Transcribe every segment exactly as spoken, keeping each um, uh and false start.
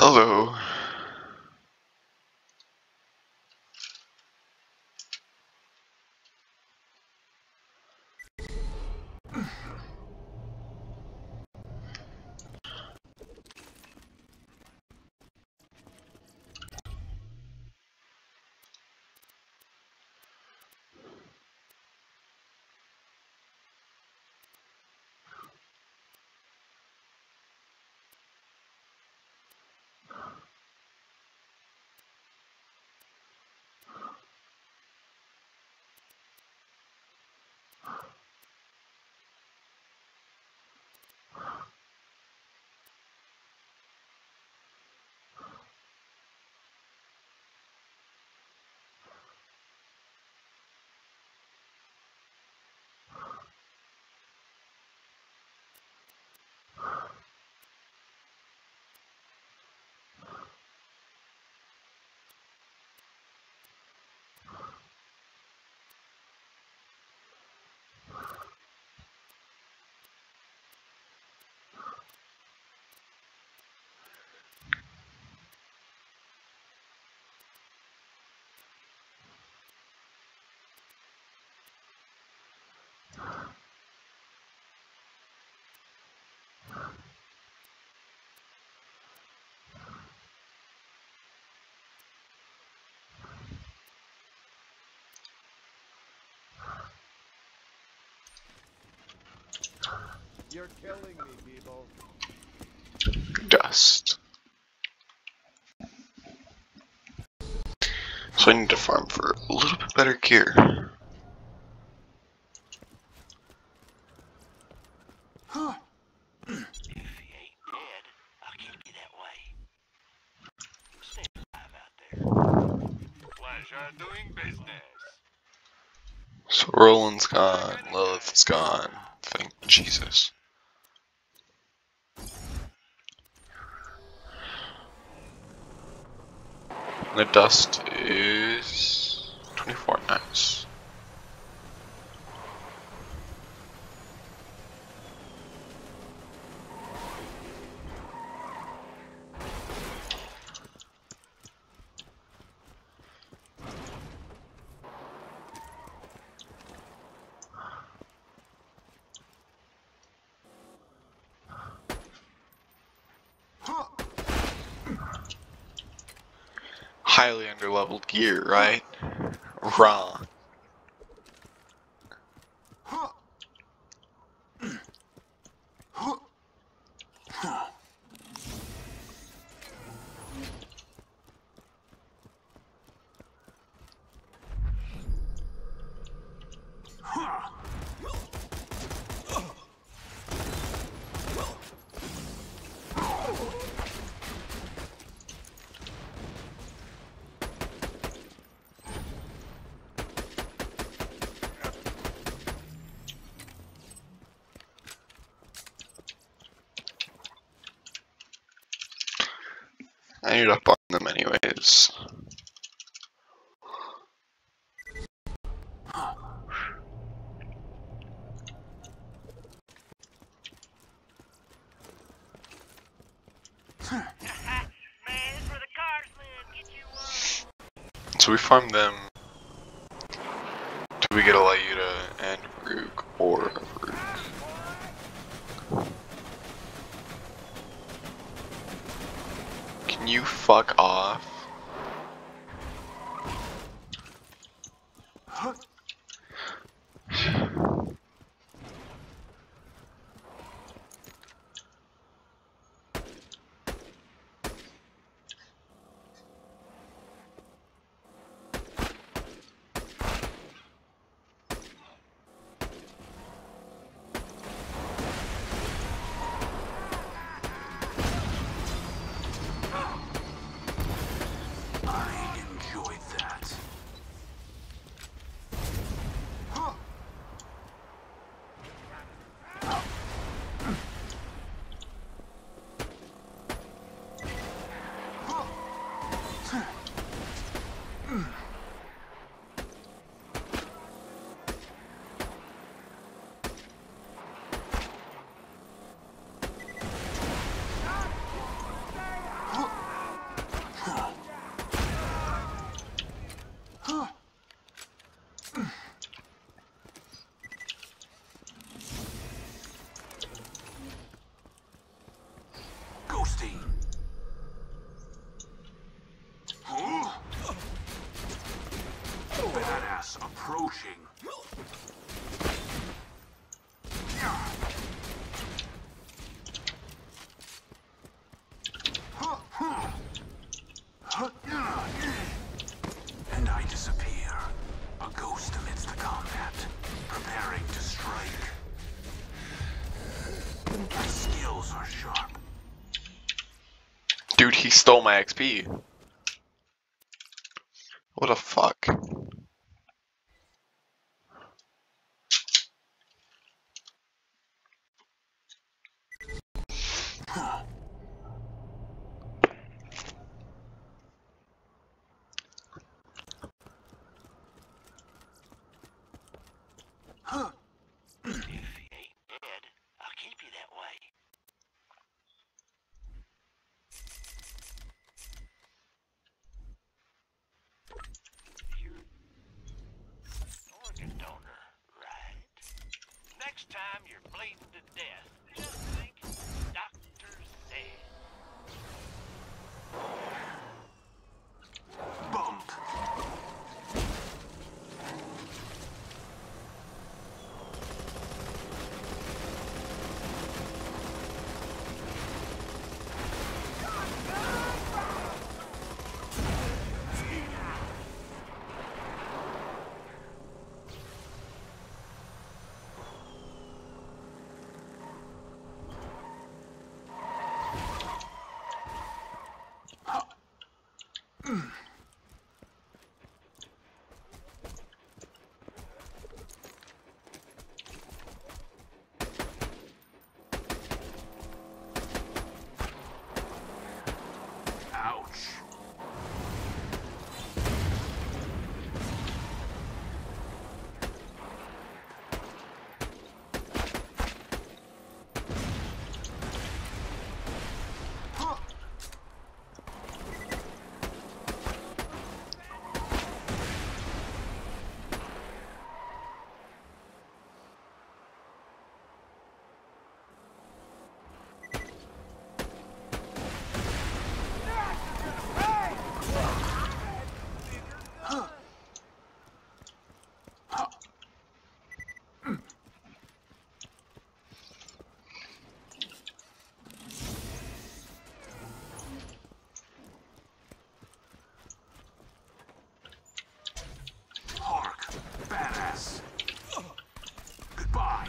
Hello. You're killing me, people. Dust. So I need to farm for a little bit better gear. Huh. If he ain't dead, I'll keep you that way. Stay alive out there. Pleasure doing business. So Roland's gone, Lilith's gone. Thank Jesus. The dust is twenty-four, nice. Highly underleveled gear, right? Wrong. I ended up on them anyways. So we farm them. Do we get a Lyuda and Rook or a Rook? Can you fuck off? Those are sharp. Dude, he stole my X P. What the fuck? Huh. Huh. If he ain't dead, I'll keep you that way. You're an organ donor, right? Next time you're bleeding to death, just think, doctor said. Bump. Ouch. Badass. Goodbye.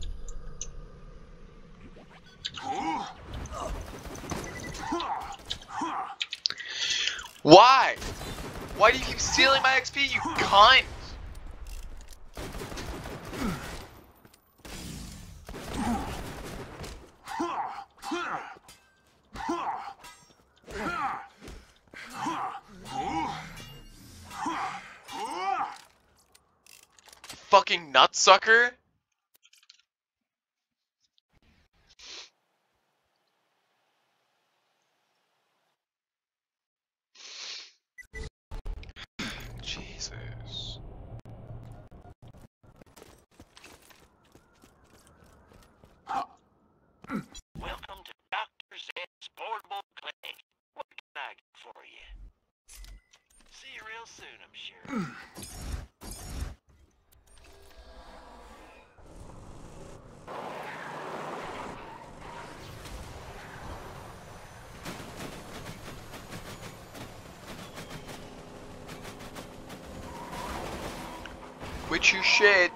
Why? Why do you keep stealing my X P, you cunt? Fucking nutsucker? Jesus. Welcome to Doctor Zed's portable clinic. What can I get for you? See you real soon, I'm sure. Quit your shit.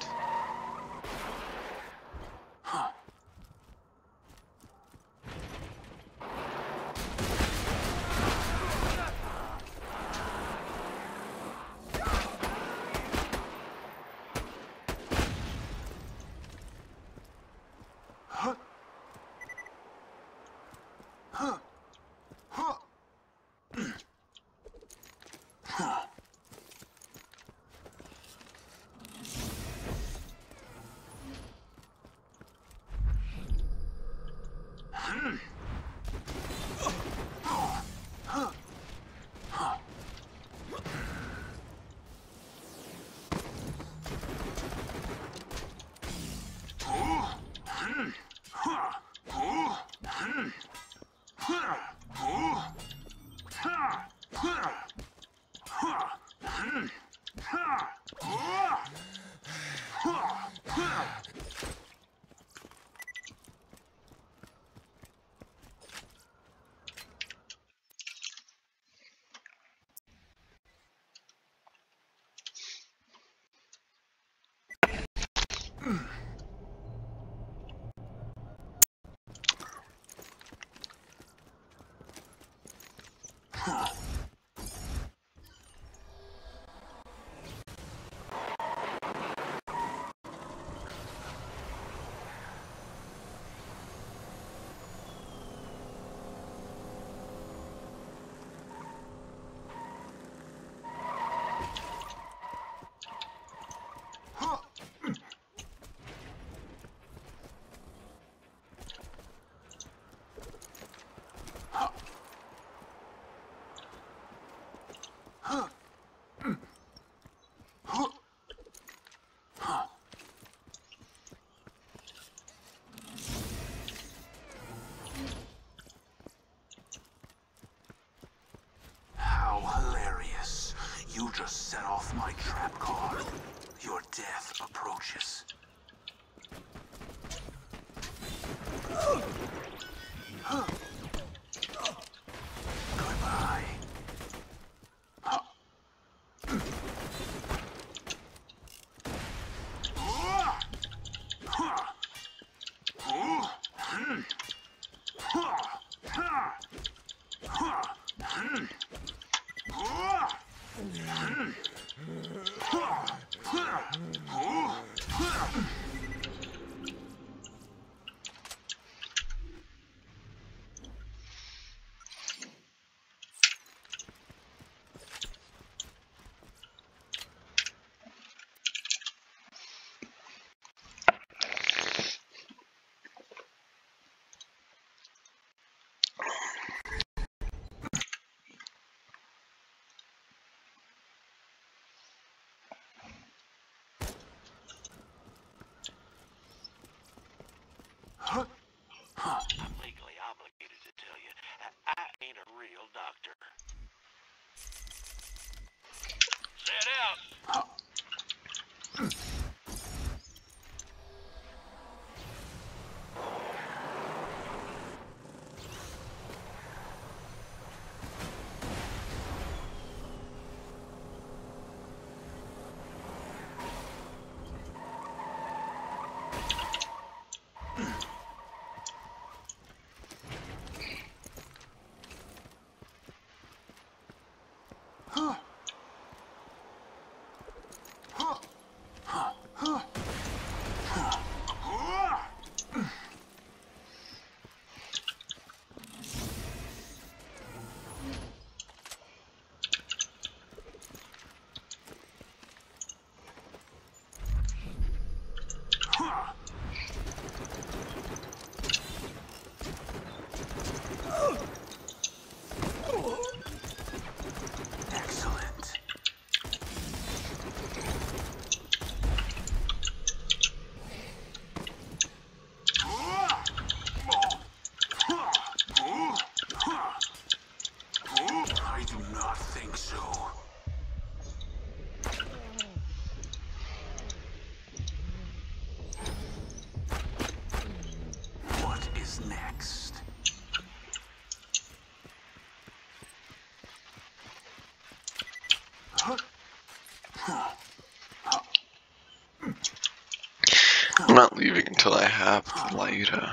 How hilarious. You just set off my trap card. Your death approaches. Goodbye. I'm legally obligated to tell you, I, I ain't a real doctor. Set out! Excellent. I do not think so. What is next? I'm not leaving until I have the lighter.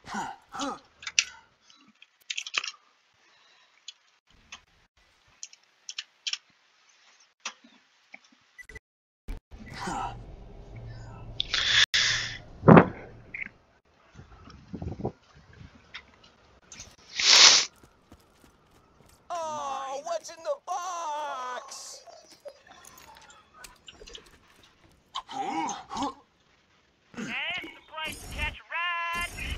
Oh, what's in the box? That's the place to catch a ride!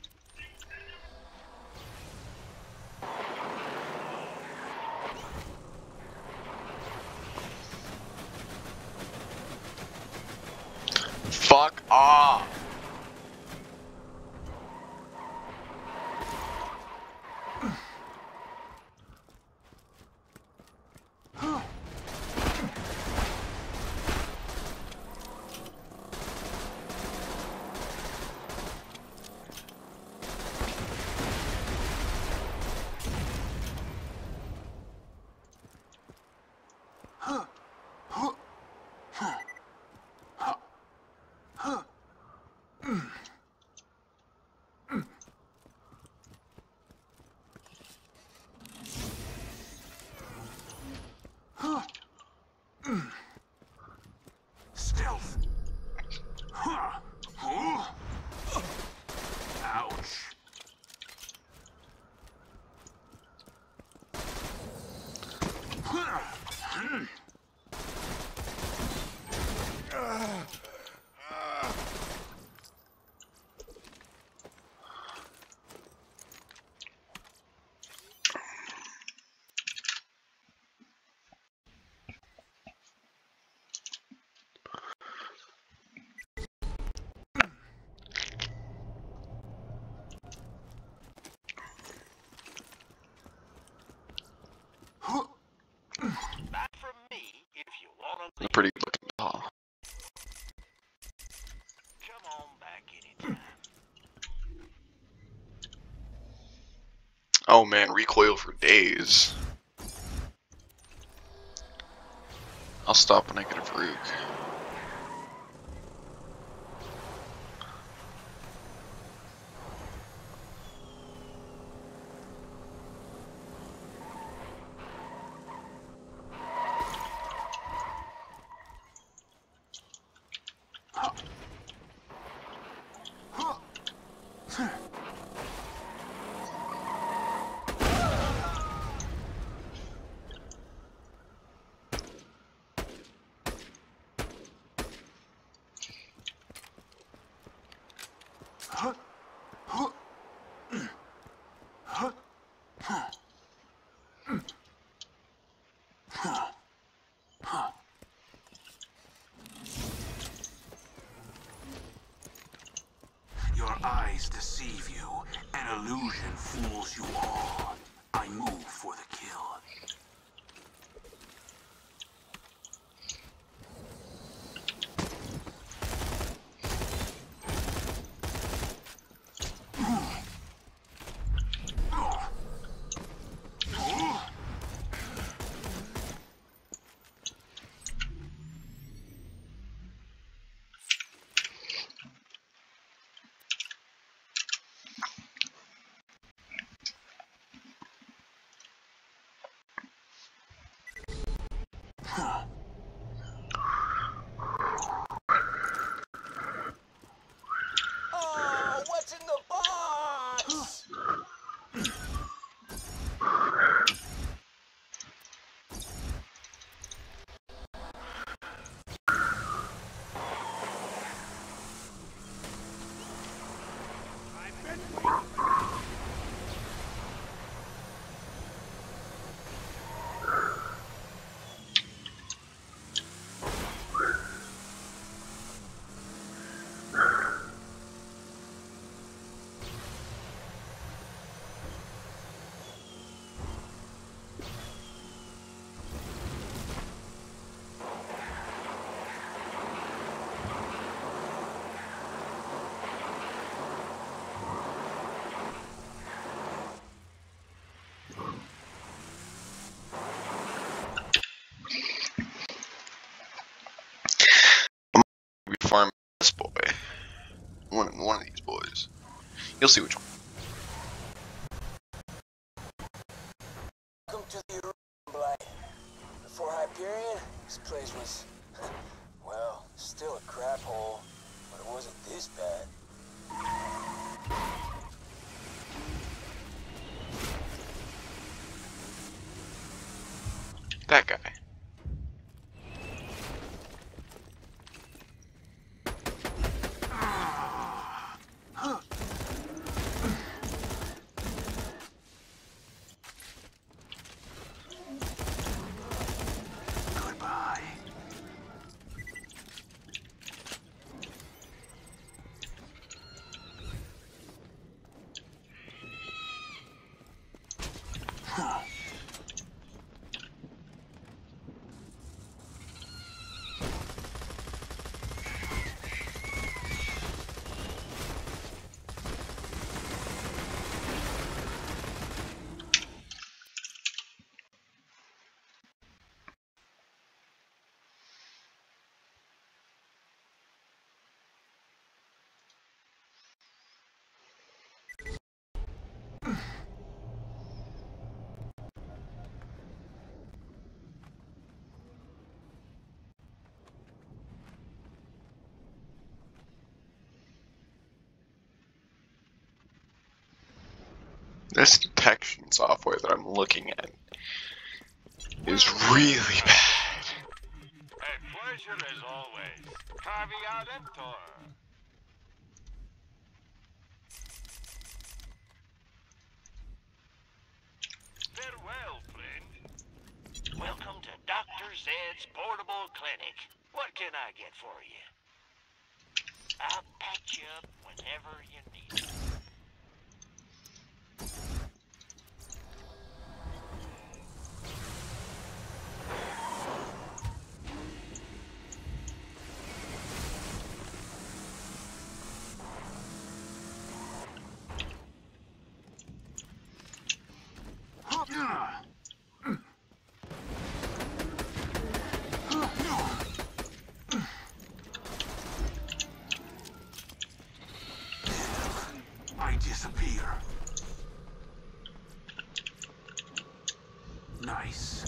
Fuck off! Pretty looking doll. Come on back anytime. Oh man, recoil for days. I'll stop when I get a Farouk. Your eyes deceive you. An illusion fools you all. I move for the kill. Oh, what's in the box? We farm this boy. One, one of these boys. You'll see which one. Welcome to the room, Blight. Before Hyperion, this place was, well, still a crap hole, but it wasn't this bad. That guy. Goodbye. This detection software that I'm looking at is really bad. A pleasure as always. Caveat emptor. Farewell, friend. Welcome to Doctor Zed's portable clinic. What can I get for you? I'll patch you up whenever you need it. I disappear. Nice.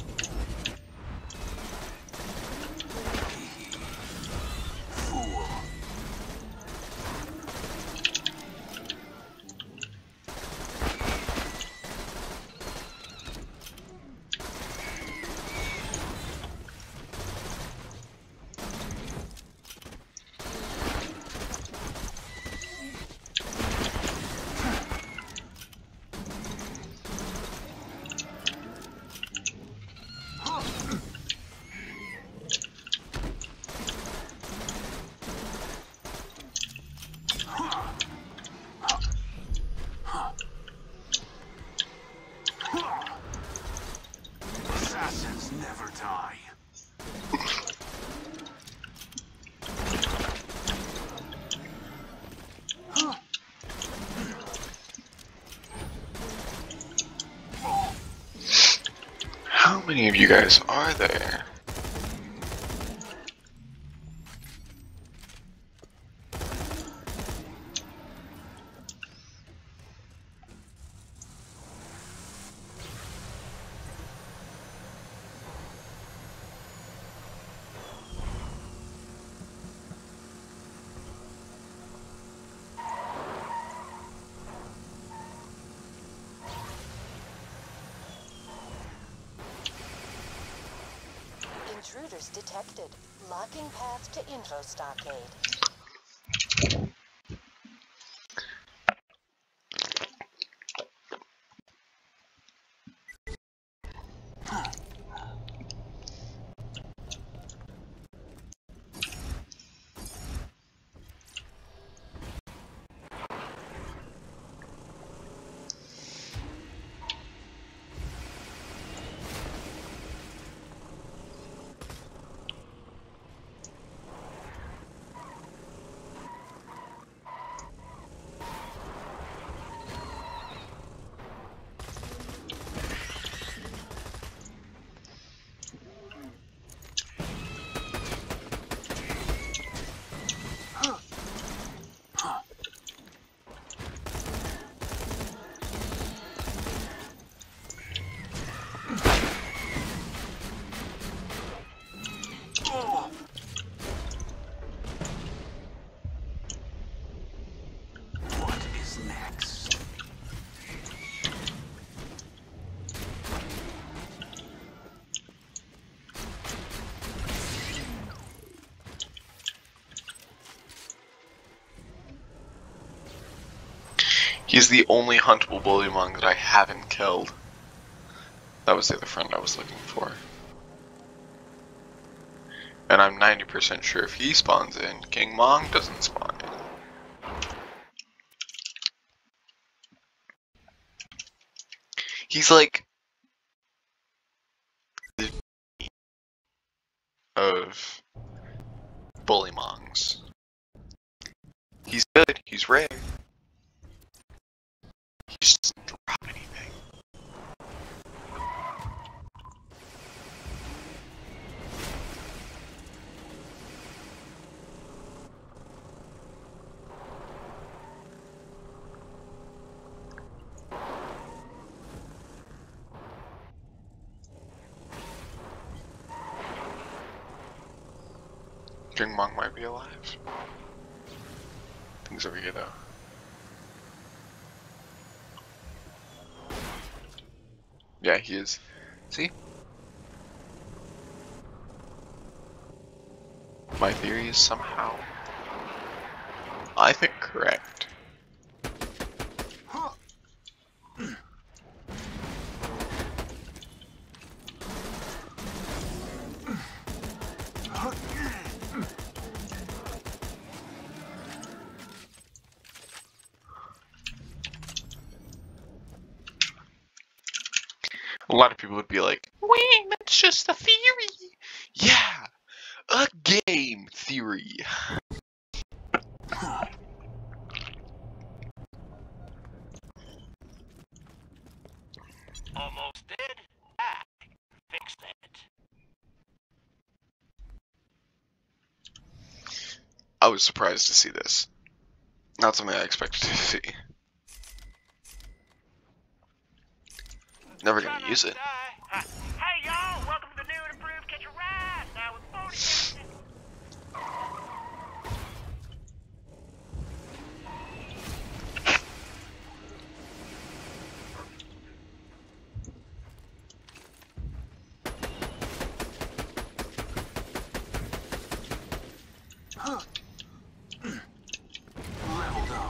Fool. Assassins never die. How many of you guys are there? Intruders detected. Locking path to info stockade. What is next? He's the only huntable Bullymong that I haven't killed. That was the other friend I was looking for. And I'm ninety percent sure if he spawns in, King Mong doesn't spawn in. He's like the of Bullymongs. He's good, he's rare. He just doesn't drop anything. King Mong might be alive. Things over here though. Yeah, he is. See? My theory is somehow, I think, correct. A lot of people would be like, "Wait, that's just a theory." Yeah, a game theory. Almost dead? I fix that. I was surprised to see this. Not something I expected to see. Never Try gonna not use to it. die. Huh. Hey y'all, welcome to the new and improved Catch a Ride. Now with forty. Leveled up.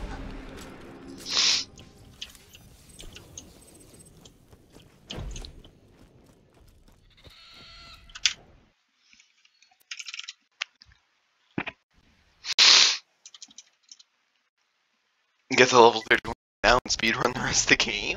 Get to level thirty-one now and speedrun the rest of the game?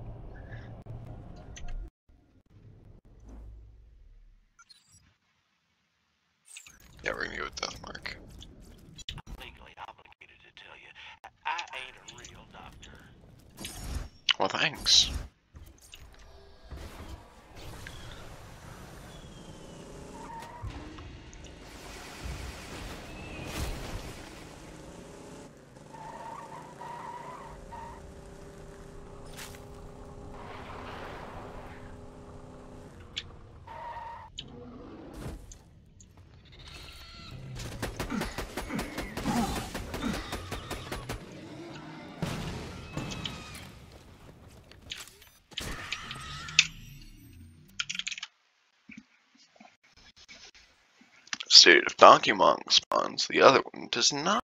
Yeah, we're gonna go with Deathmark. I'm legally obligated to tell you, I ain't a real doctor. Well, thanks. Stated if Donkey Kong spawns, the other one does not.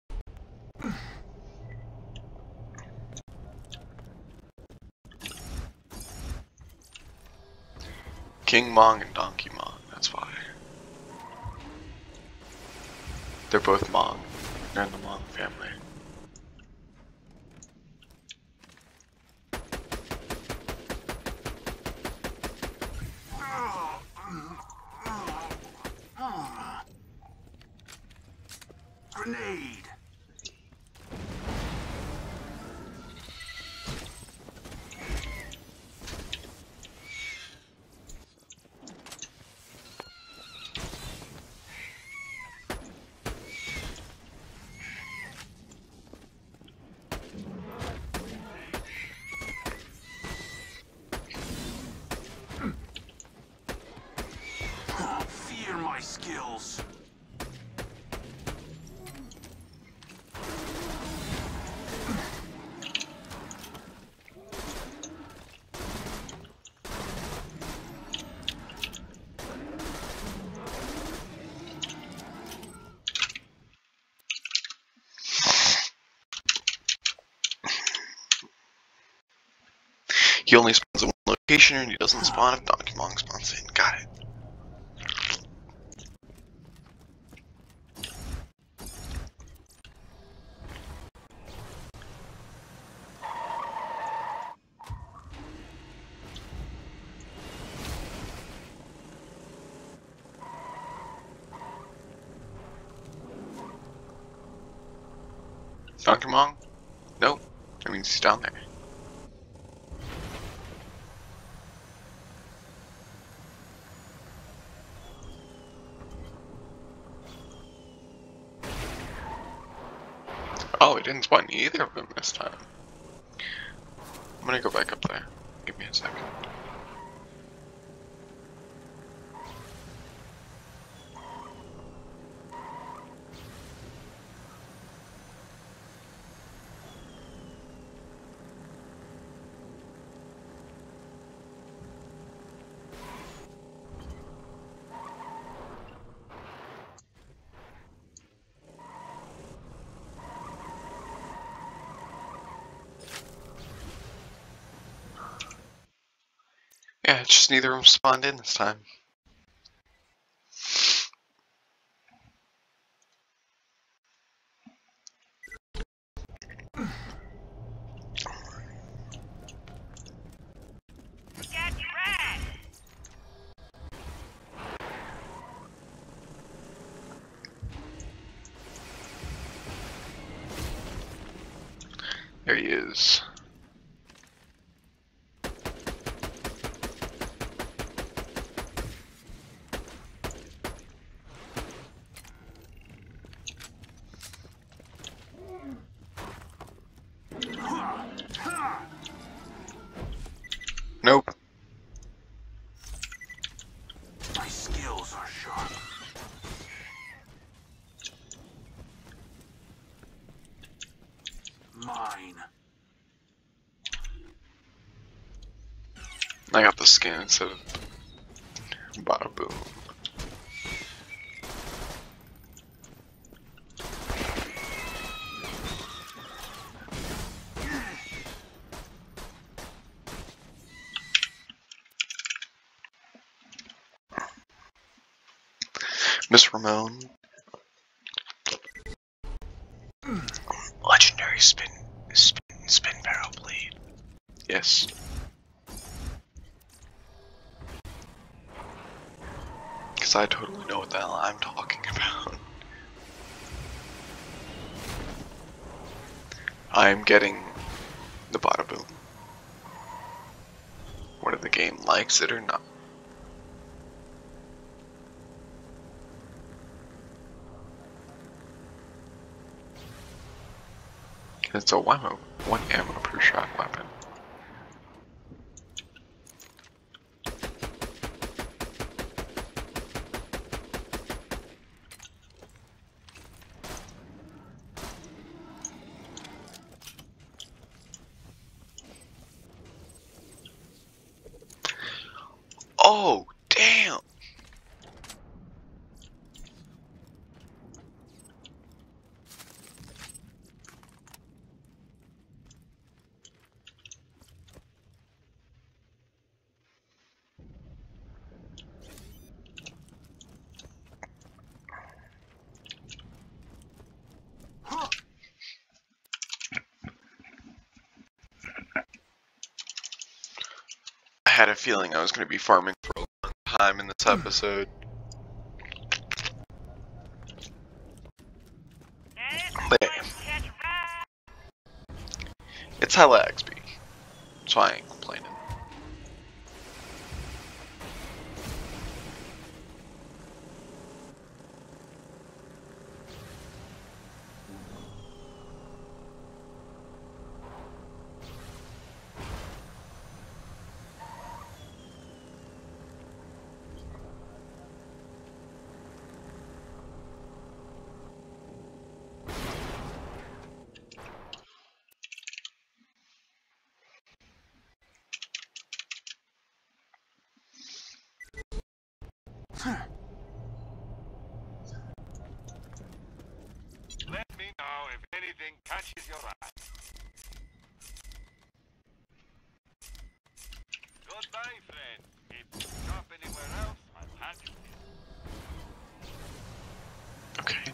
King Mong and Donkey Mong, that's why. They're both Mong. They're in the Mong family. Grenade. Fear my skills. He only spawns in one location and he doesn't spawn if Donkey Kong spawns in. Got it. Donkey Kong? Nope. That means he's down there. Oh, it didn't spawn either of them this time. I'm gonna go back up there. Give me a second. Yeah, it's just neither of them spawned in this time. Catch a Ride. There he is. I got the skin instead of bada boom. Miss Ramone. Legendary spin, spin, spin barrel blade. Yes. Because I totally know what the hell I'm talking about. I'm getting the bada boom. Whether the game likes it or not. It's a one, one ammo per shot weapon. Oh, damn! I had a feeling I was going to be farming for a long time in this episode. But yeah. It's hella X P, so I ain't complaining. Let me know if anything catches your eye. Goodbye, friend. If you stop anywhere else, I'll hand you in. Okay.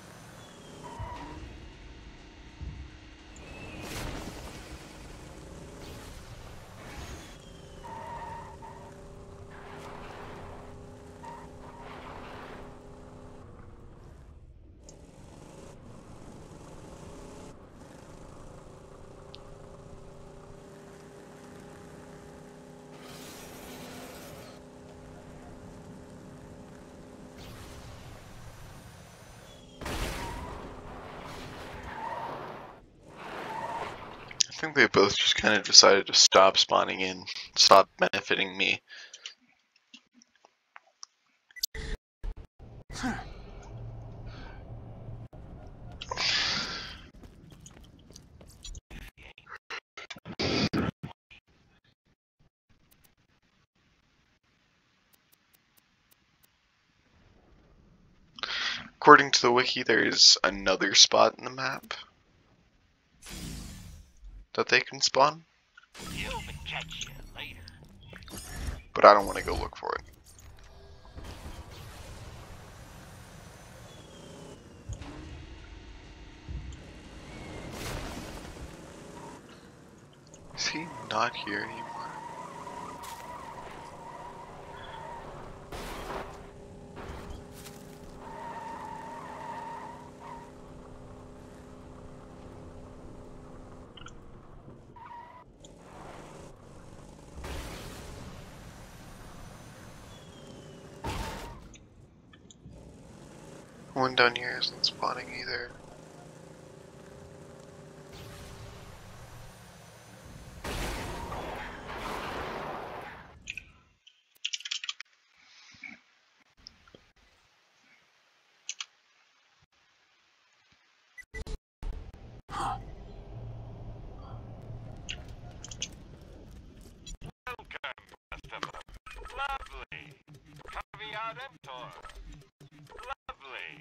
I think they both just kind of decided to stop spawning in, stop benefiting me. According to the wiki, there is another spot in the map that they can spawn, You'll catch you later. but I don't want to go look for it. Is he not here anymore? One down here isn't spawning either. Welcome, Master. Lovely. Caveat emptor. Lovely.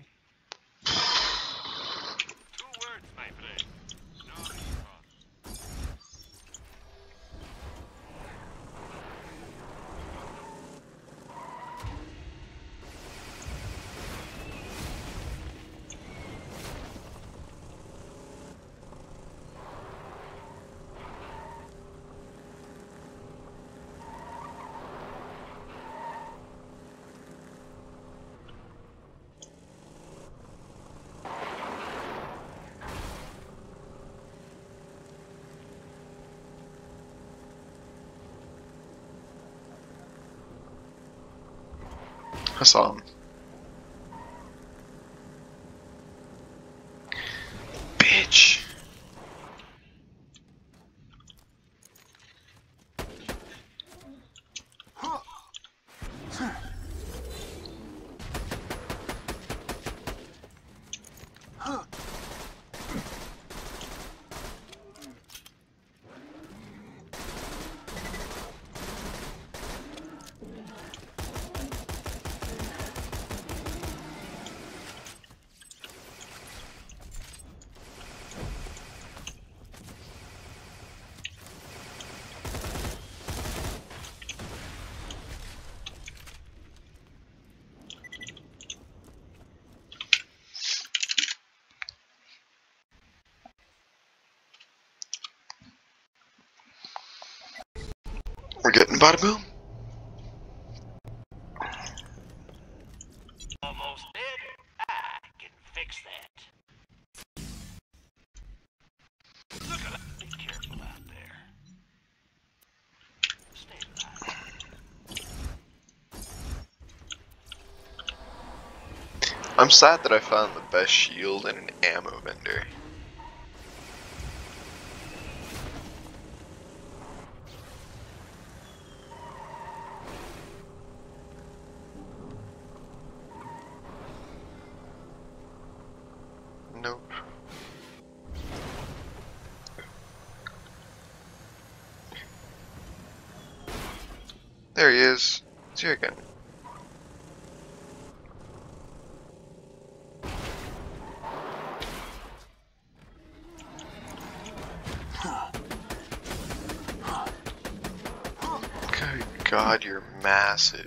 Two words, my friend. No response. I saw him. Bitch. We're getting bada boom. Almost dead? I can fix that. Look at that. Be careful out there. Stay alive. I'm sad that I found the best shield in an ammo vendor. Nope. There he is. It's here again. Good God, you're massive.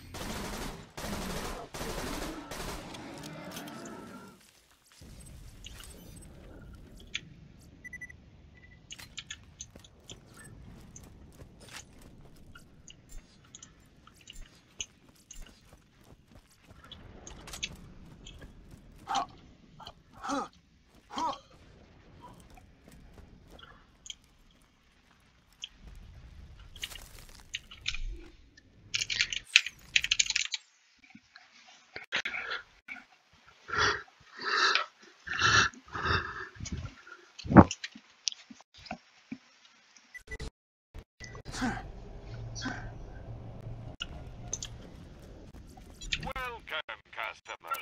Welcome, customer.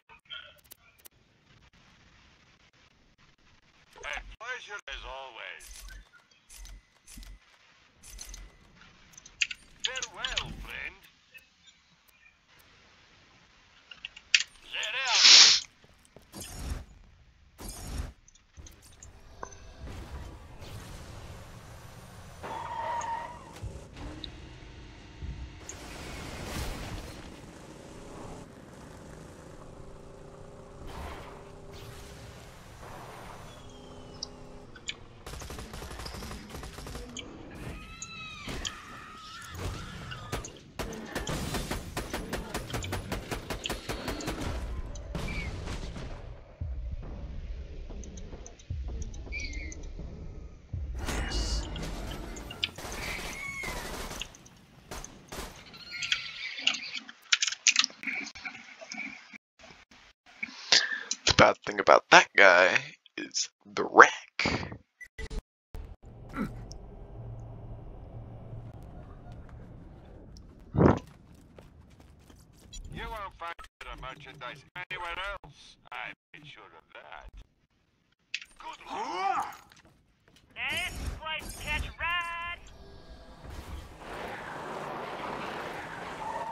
A pleasure as always. Farewell, friend. Get out. The bad thing about that guy is the wreck. You won't find better merchandise anywhere else. I'm sure of that. Good luck. This place catch ride.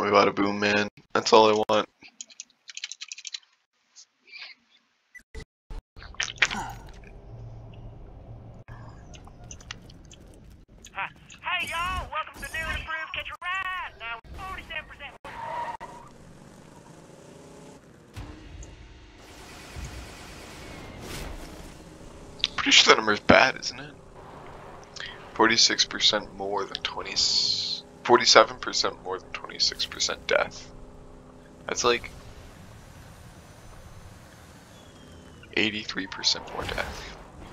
we bada boom, man. That's all I want. Huh. Hey, y'all! Welcome to the new and improved Catch a Ride! Now, forty-seven percent. Pretty sure that number's bad, isn't it? forty-six percent more than twenty... forty-seven percent more than twenty-six percent death. That's like... eighty-three percent more death.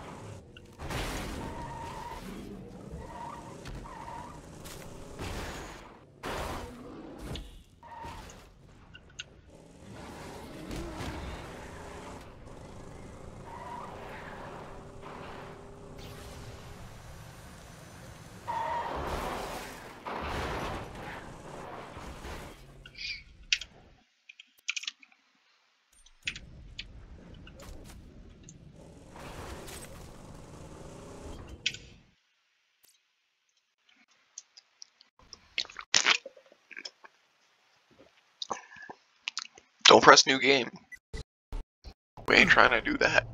Don't press new game. We ain't trying to do that.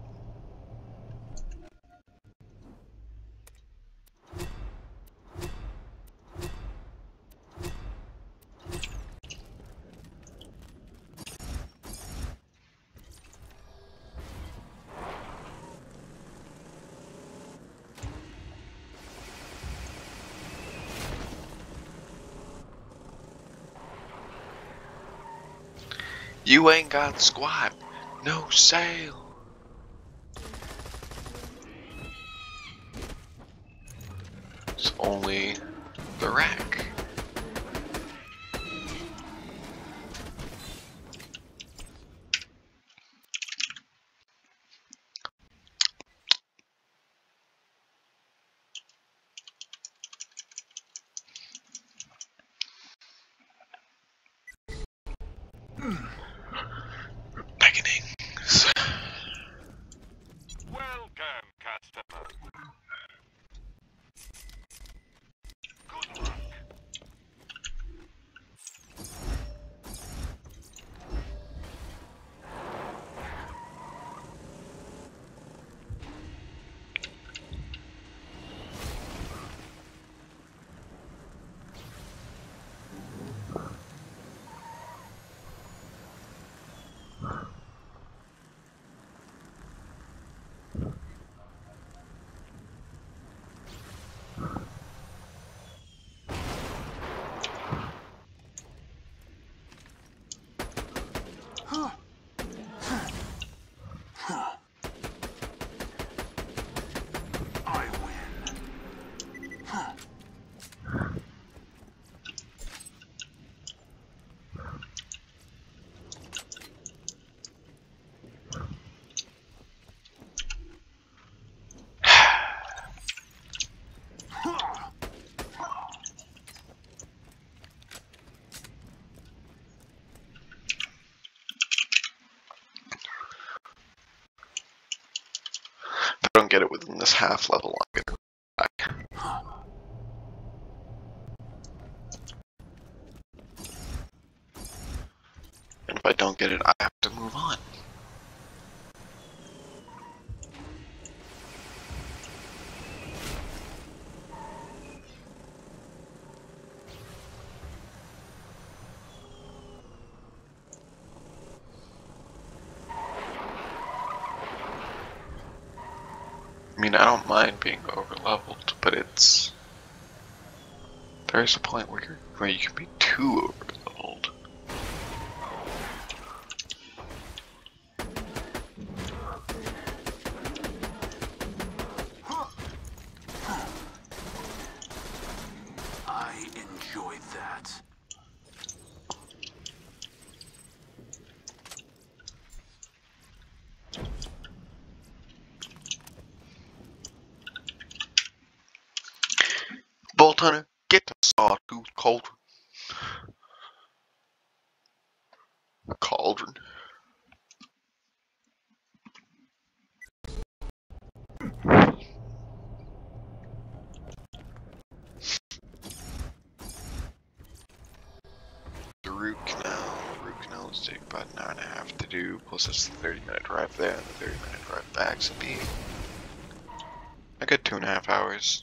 You ain't got squat, no sail. It's only the rack. Beginnings. Welcome, customer. Good luck. I win. If I don't get it within this half level, I'm gonna go back. And if I don't get it, I have to move on. I mean, I don't mind being over leveled, but it's there's a point where you're, where you can be too over leveled. I enjoyed that. Bolt Hunter, get the sawtooth cauldron. Cauldron. Canals take about an hour and a half to do, plus it's the thirty minute drive there and the thirty minute drive back, so be I got two and a half hours.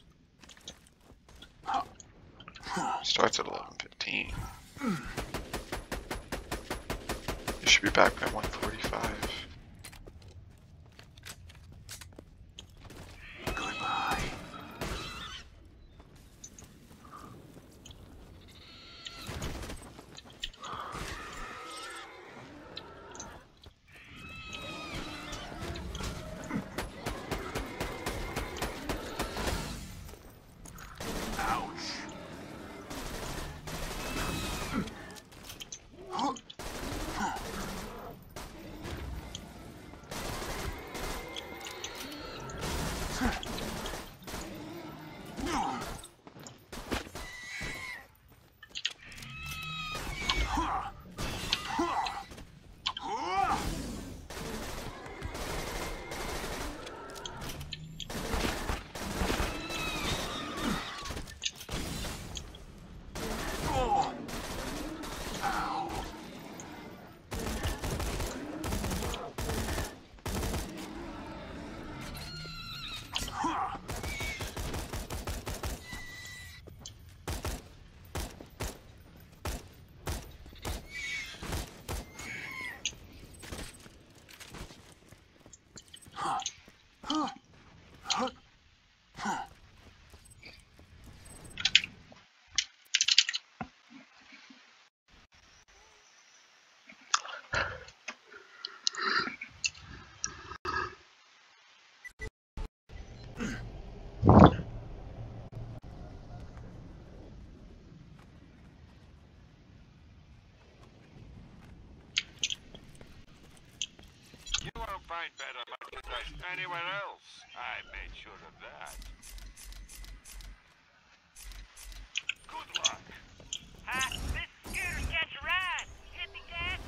Starts at eleven fifteen. You should be back by one forty-five. Goodbye. You won't find better merchandise anywhere else. I made sure of that. Good luck. Hi, this is Scooter. Catch a ride. Hit the gas.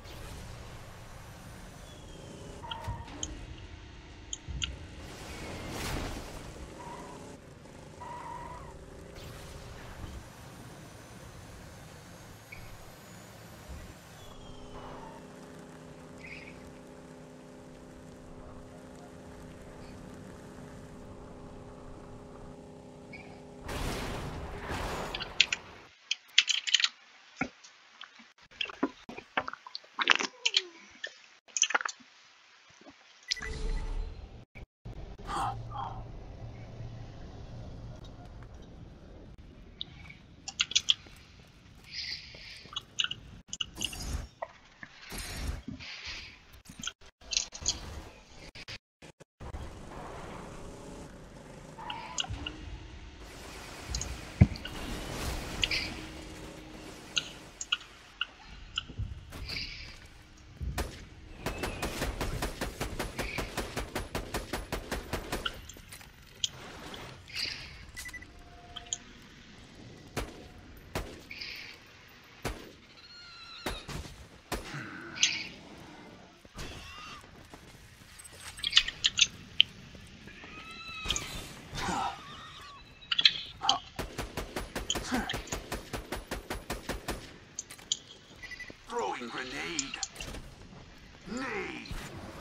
Throwing grenade. Nade.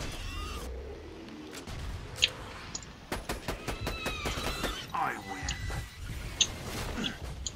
I win.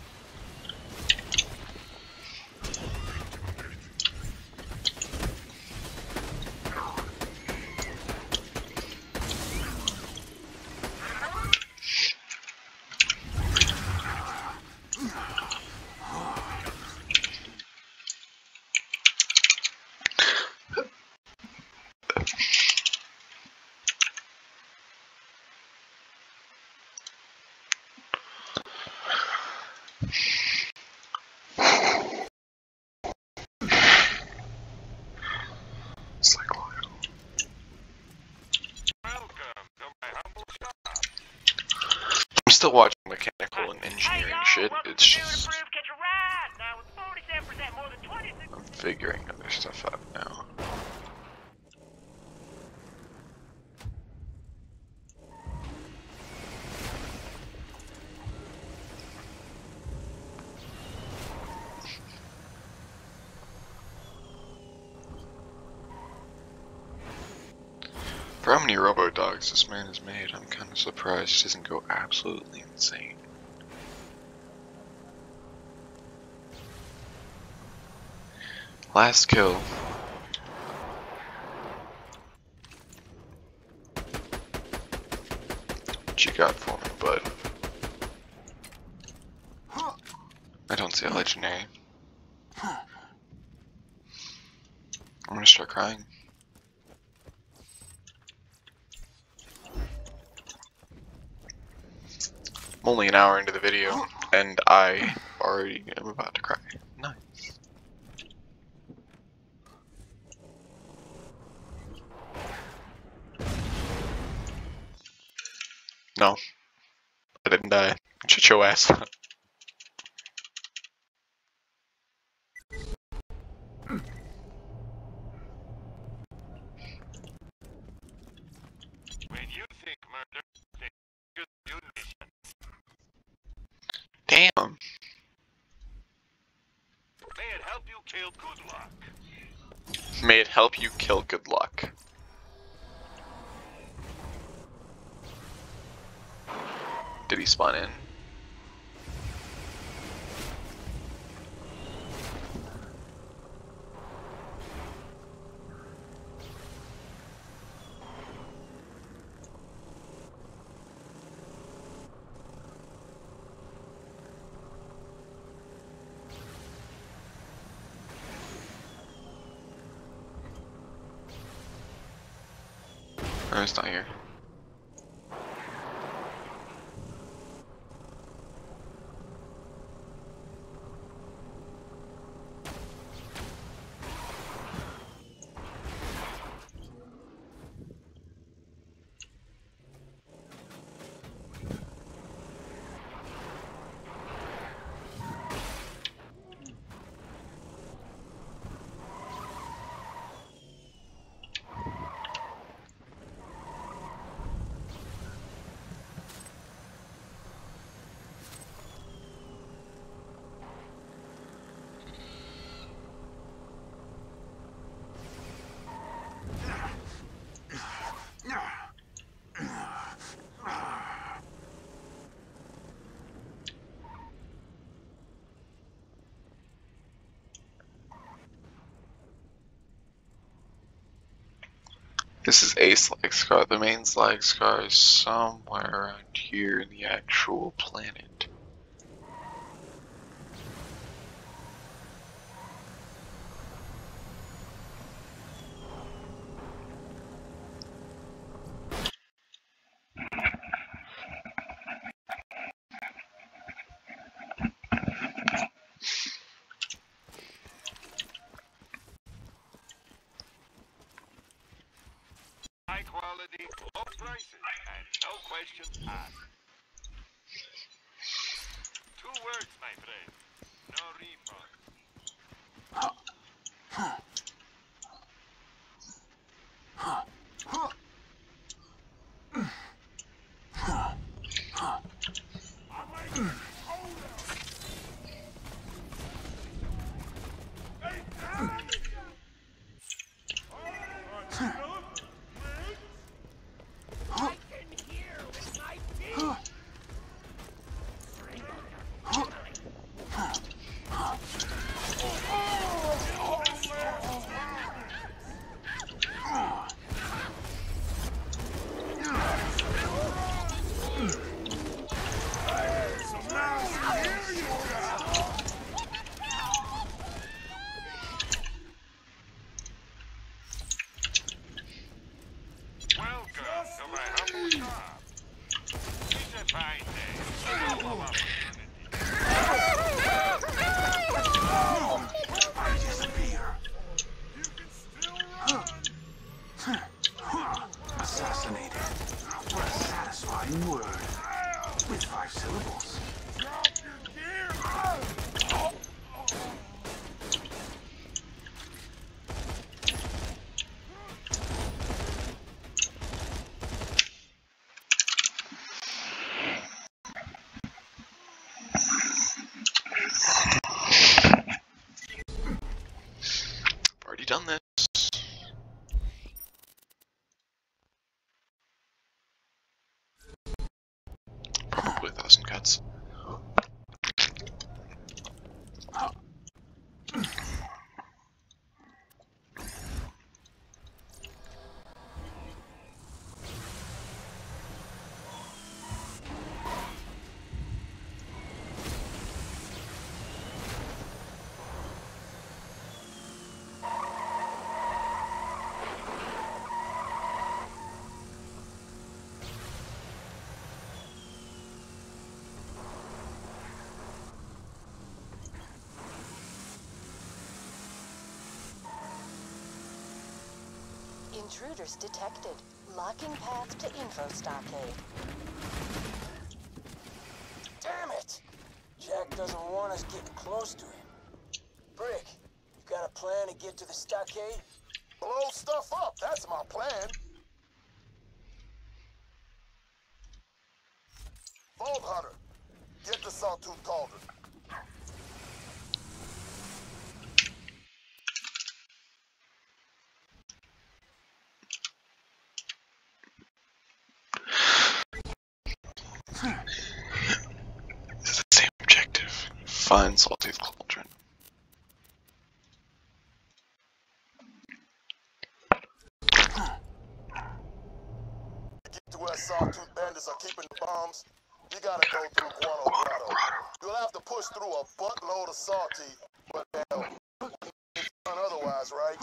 Welcome to my humble shop. I'm still watching mechanical and Hey, engineering y'all. shit. Welcome It's to new and just improved. Catch a ride. Now with forty-seven percent more than twenty-six. I'm figuring other stuff out now. For how many robo dogs this man has made, I'm kind of surprised he doesn't go absolutely insane. Last kill. What you got for me, bud? I don't see a legendary. I'm gonna start crying. I'm only an hour into the video, and I already am about to cry. Nice. No. I didn't die. Shut your ass up. When you think murder, think good munition. Damn. May it help you kill good luck. May it help you kill good luck. Did he spawn in? Oh, it's not here. This is a slag scar. The main slag scar is somewhere around here in the actual planet. High quality, low prices, and no questions asked. Two words, my friend. No refund. Assassinated. What a satisfying word. With five syllables. I've already done this. Intruders detected. Locking path to info stockade. Damn it! Jack doesn't want us getting close to him. Brick, you got a plan to get to the stockade? Blow stuff up, that's my plan. Vault Hunter, get the Sawtooth Cauldron. This is the same objective. Find Sawtooth Cauldron. To get to where Sawtooth bandits are keeping the bombs, you gotta go through Guano Grotto. You'll have to push through a buttload of saw teeth, but they'll it's done otherwise, right?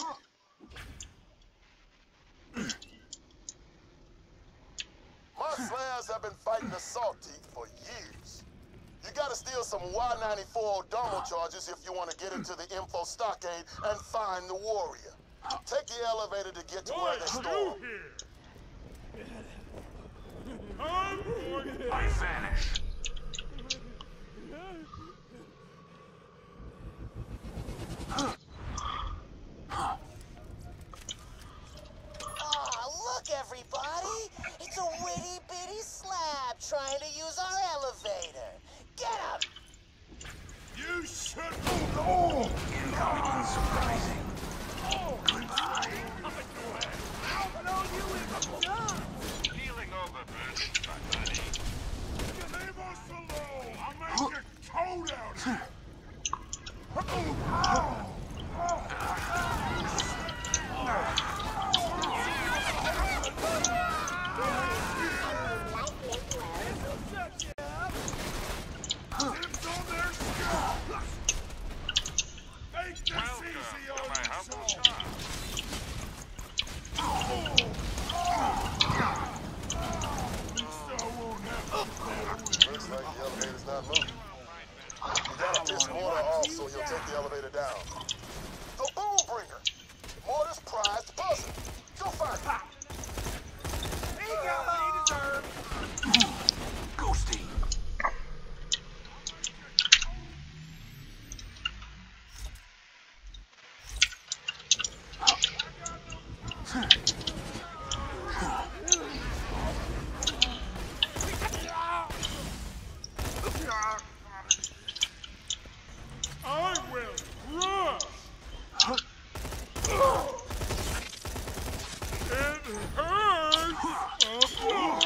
My slayers have been fighting the saw teeth for years. You gotta steal some Y ninety-four Odomo charges if you want to get into the info stockade and find the warrior. Take the elevator to get to where they store. I vanish. Aw, look, everybody! It's a witty bitty slab trying to use our elevator. Get him! You should know. Incoming unsurprising. Goodbye. Feeling overburdened, my buddy. Leave us alone. I'll make your toe down. Welcome to my humble shop. Looks like the elevator's not moving. You gotta piss Mortar off so he'll take the elevator down. The Boom Bringer! Mortar's prized puzzle. Go find him. He got what he deserved. Ghosty. I will run. It hurts.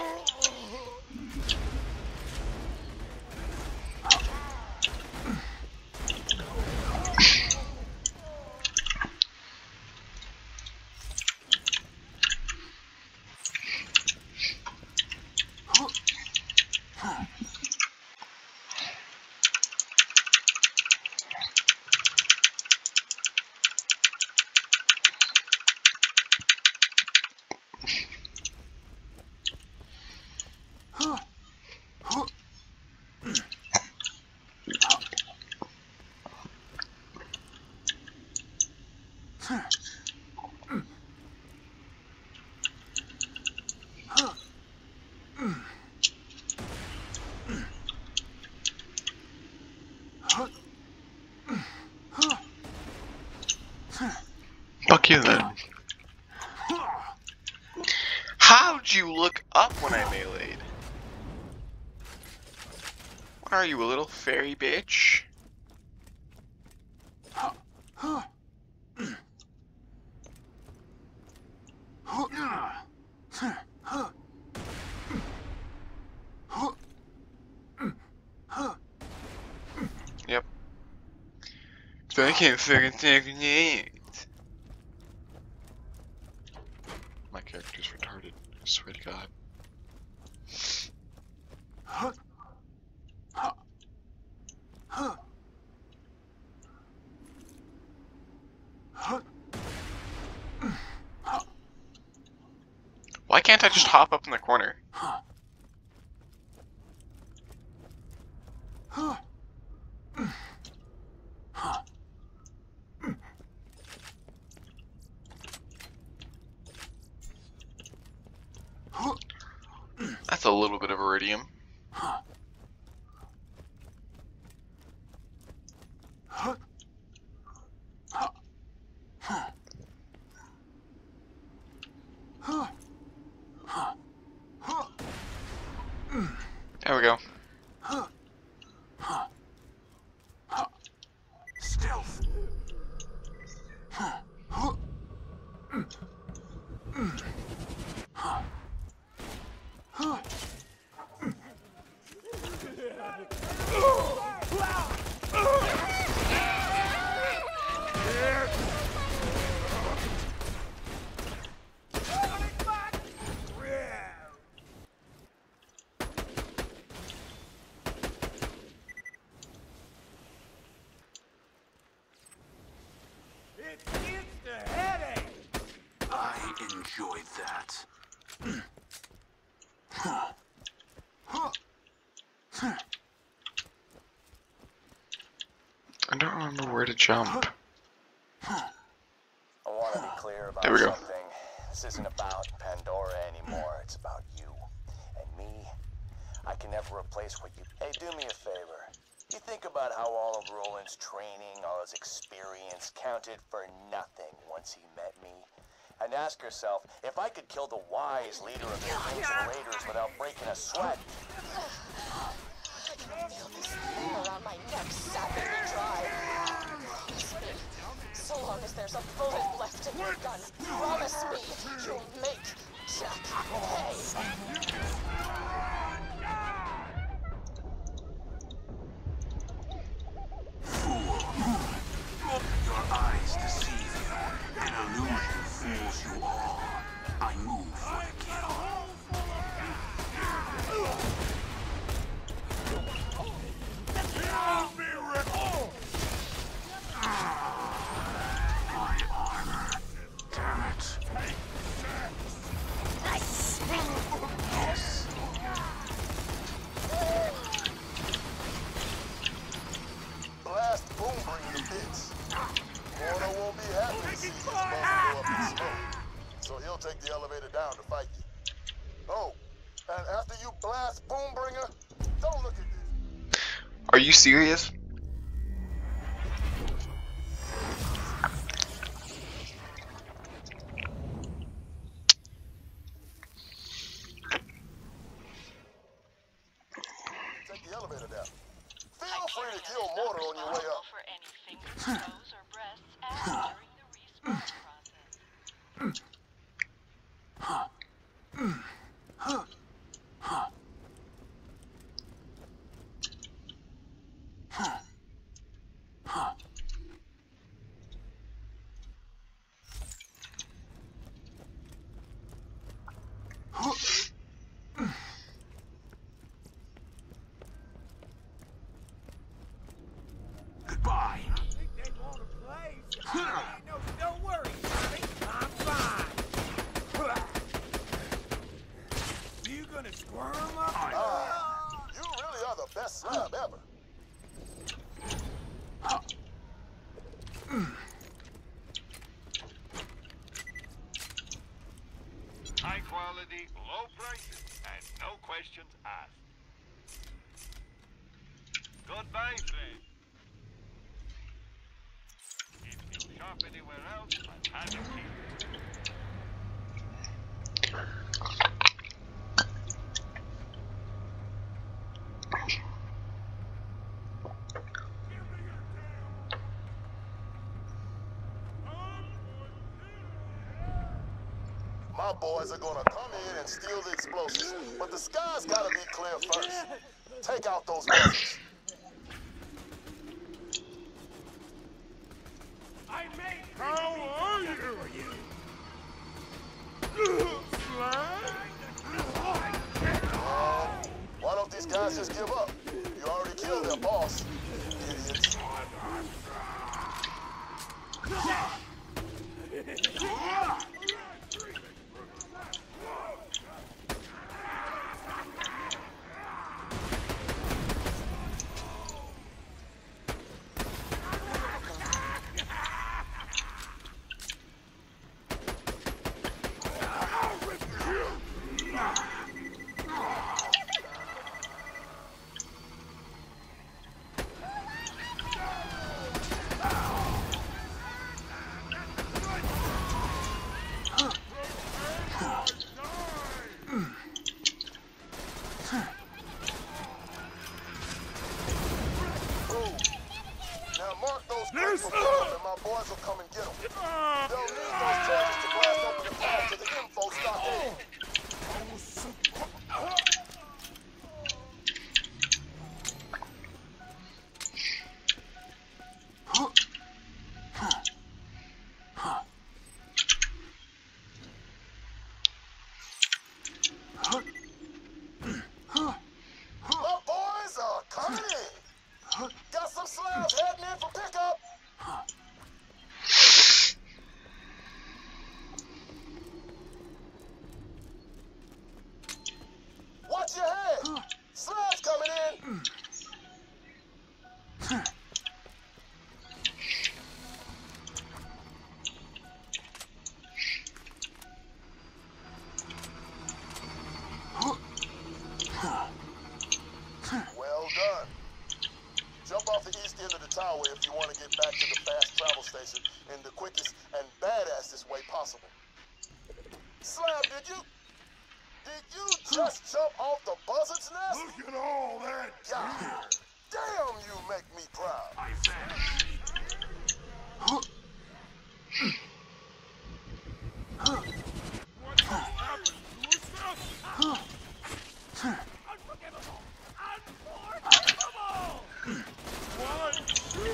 Fuck you then. How'd you look up when I meleeed? What are you, a little fairy bitch? Yep. So I can't fucking take it. My character's retarded. I swear to God. Why can't I just hop up in the corner? a little bit of iridium. Huh. Huh. Huh. Huh. Huh. Huh. Huh. There we go. Huh. Huh. Huh. Stealth. Huh. Huh. Huh. Huh. It gets the headache. I enjoyed that. Huh. Huh. Huh. I don't remember where to jump. I want to be clear about There we go. something. This isn't about Pandora anymore. It's about you and me. I can never replace what you... Hey, do me a favor. You think about how all of Roland's training, all his experience counted for nothing once he met me. And ask yourself, if I could kill the wise leader of the Crimson Raiders without breaking a sweat. I can feel this hair on my neck sapping me dry. Promise me, so long as there's a bullet left in your gun, promise me you'll make Jack pay. Your eyes deceive you. An illusion fools you all. I move for the kill. My armor. Damn it. Yes. Blast boom bring the bits. Warner won't be happy to see his boss go up in smoke. So he'll take the elevator down to fight you. Oh, and after you blast Boombringer, don't look at this. Are you serious? Take the elevator down. Feel free to kill Mortar on your way up. For any fingers, toes, or breasts added during the respawn process. Huh. Huh. Huh. Huh. Huh. Huh. Goodbye. I think they want to play. Ain't no, don't worry, Johnny. I'm fine. You gonna squirm up? Ah, you really are the best slab ever. High quality, low prices, and no questions asked. Goodbye, friend. If you shop anywhere else, I've had it here. My boys are gonna come in and steal the explosives, but the sky's gotta be clear first. Take out those buzzers. I made How are you? Why don't these guys just give up? You already killed their boss. Idiots. just jump off the buzzard's nest? Look at all that God damn, you make me proud. I vanished. What has happened to us? Unforgivable! Unforgivable! One, two,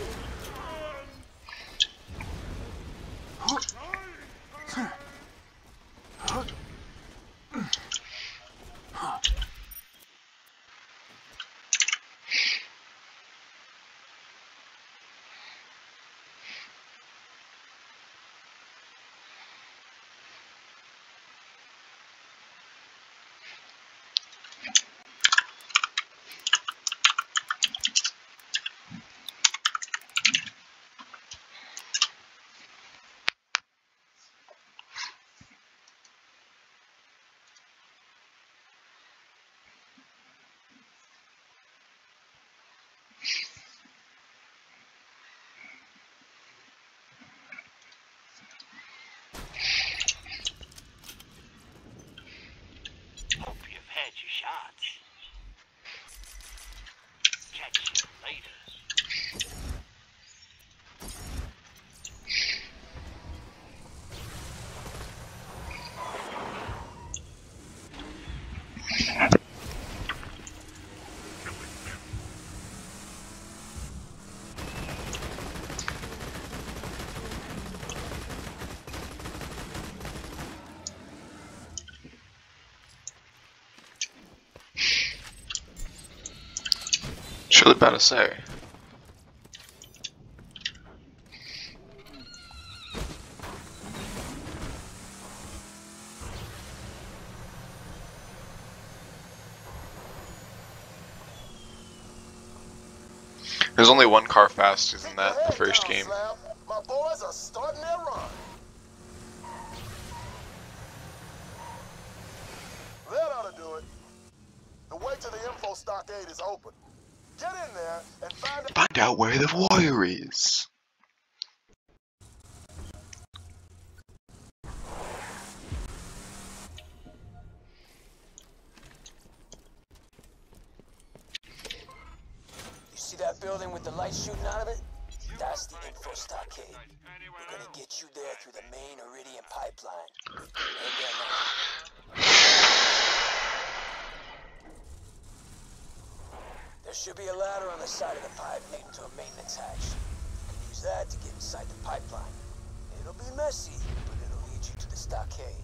Hope you've had your shots. Catch you later. Surely about to say. There's only one car faster than that in the first game. My boys are starting their run. That ought to do it. The way to the info stockade is open. Get in there and find out. Find out where the warrior is. You see that building with the light shooting out of it? That's the info stockade. We're gonna get you there through the main Iridium pipeline. Hang there now. There should be a ladder on the side of the pipe leading to a maintenance hatch. You can use that to get inside the pipeline. It'll be messy, but it'll lead you to the stockade.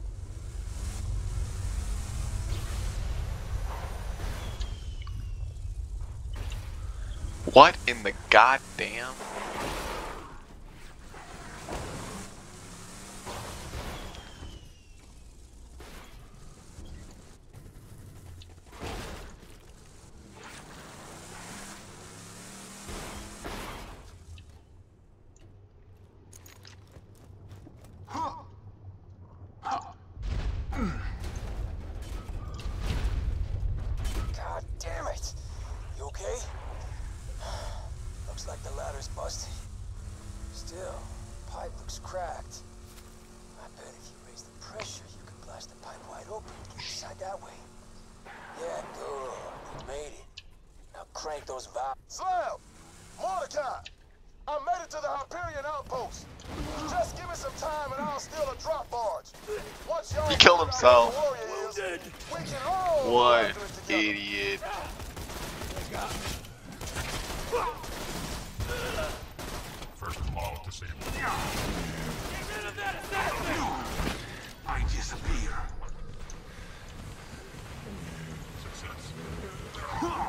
What in the goddamn? God damn it! You okay? Looks like the ladder's busted. Still, the pipe looks cracked. I bet if you raise the pressure, you can blast the pipe wide open and get inside that way. Yeah, good. You made it. Now crank those valves. Slam! Mordecai! I made it to the Hyperion outpost. Just give me some time and I'll steal a drop barge. Once y'all He killed himself. Is, we can all What run through it together. idiot. First of all, to save I disappear. Success.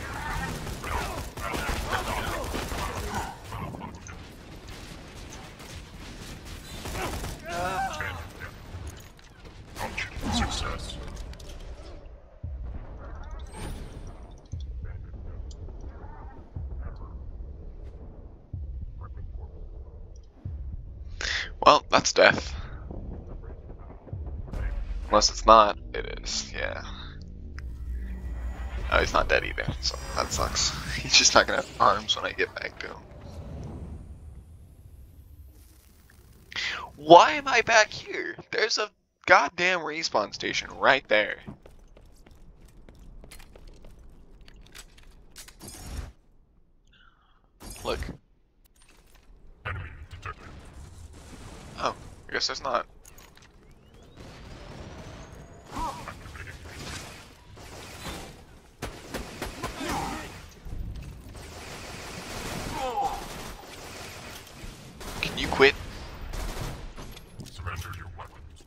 Success. Well, that's death. Unless it's not, it is, yeah. Oh, he's not dead either, so that sucks. He's just not gonna have arms when I get back to him. Why am I back here? There's a goddamn respawn station right there. I guess there's not. Can you quit? Surrender your weapons.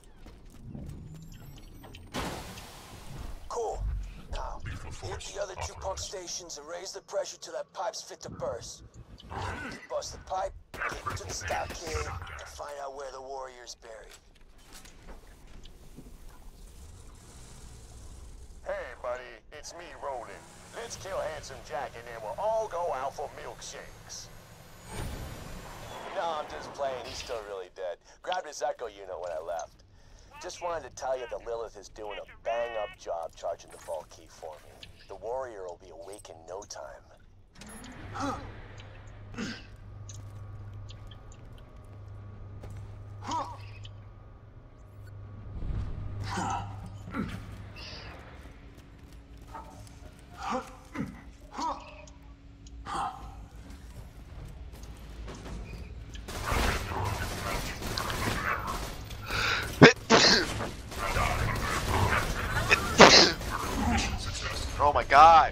Cool. Now, hit the other two pump stations and raise the pressure till that pipe's fit to burst. You bust the pipe, get to the stockade, and find out where the warrior's buried. Hey, buddy, it's me, Roland. Let's kill Handsome Jack and then we'll all go out for milkshakes. No, I'm just playing. He's still really dead. Grabbed his echo unit when I left. Just wanted to tell you that Lilith is doing a bang-up job charging the vault key for me. The warrior will be awake in no time. Oh my god!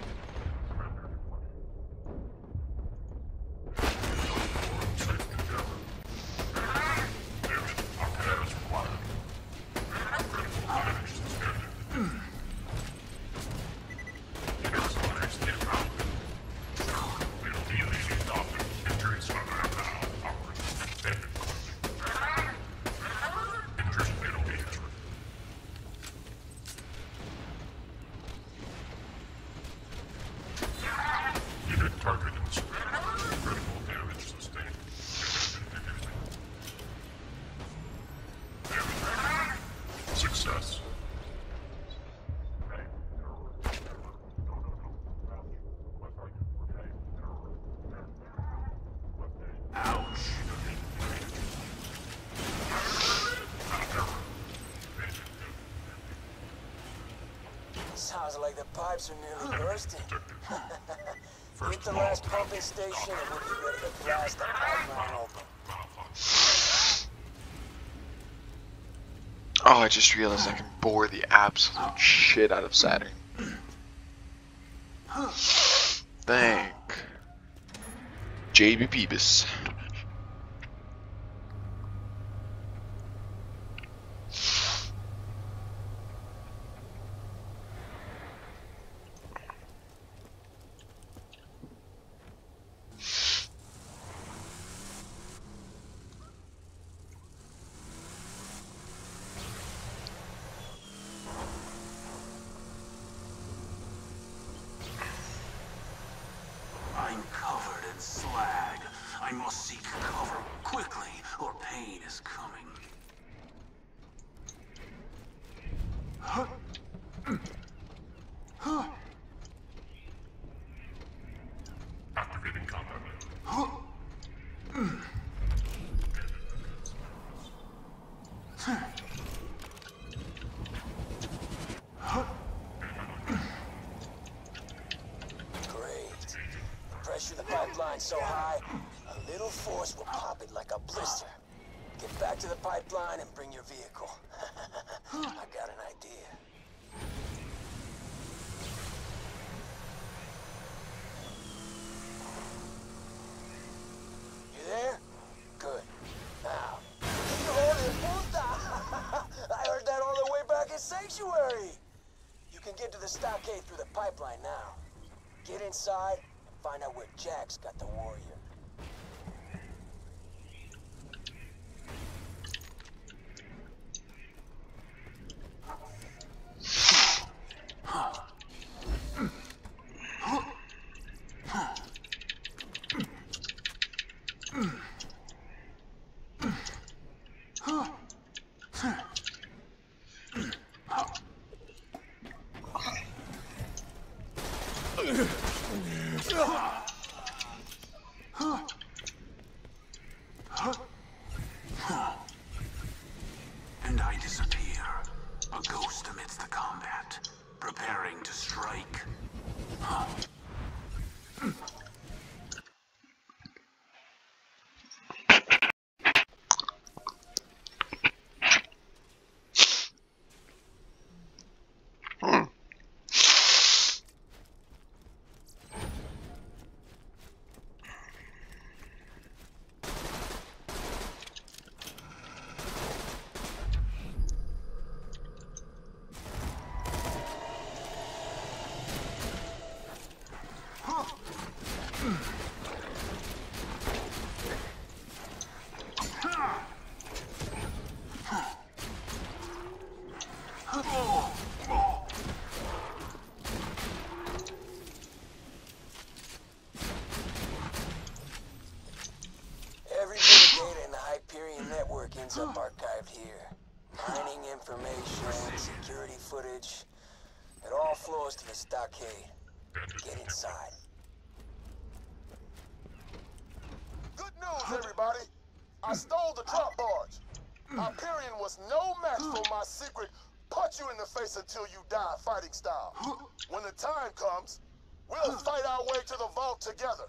Success. Ouch. Sounds like the pipes are nearly bursting. Hit the last pumping station and we'll be ready to blast the pipeline open. Oh, I just realized I can bore the absolute shit out of Saturn. Thank J B Peebus. I'm covered in slag. I must seek cover quickly, or pain is coming. Huh? Huh? Activating combat. Huh? Huh? Huh? Great. The pressure of the pipeline's so high, a little force will pop it like a blister. Get back to the pipeline and bring your vehicle. I got an idea. You there? Good. Now, I heard that all the way back in Sanctuary. You can get to the stockade through the pipeline now. Get inside and find out where Jack's got the warrior. And I disappear, a ghost amidst the combat, preparing to strike. Huh. Every bit of data in the Hyperion network ends up archived here. Mining information, security footage, it all flows to the stockade. Get inside. Good news, everybody. I stole the drop barge. Hyperion was no match for my secret punch you in the face until you die fighting style. When the time comes, we'll fight our way to the vault together.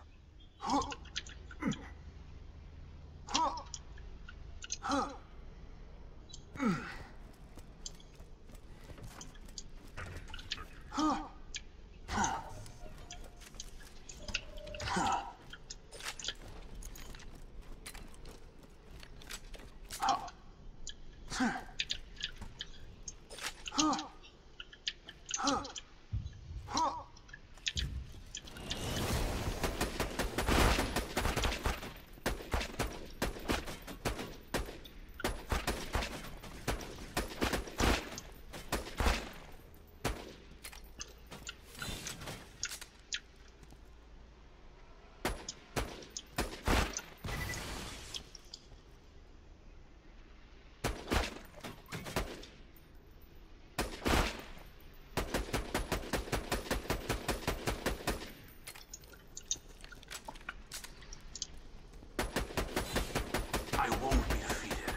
I won't be defeated.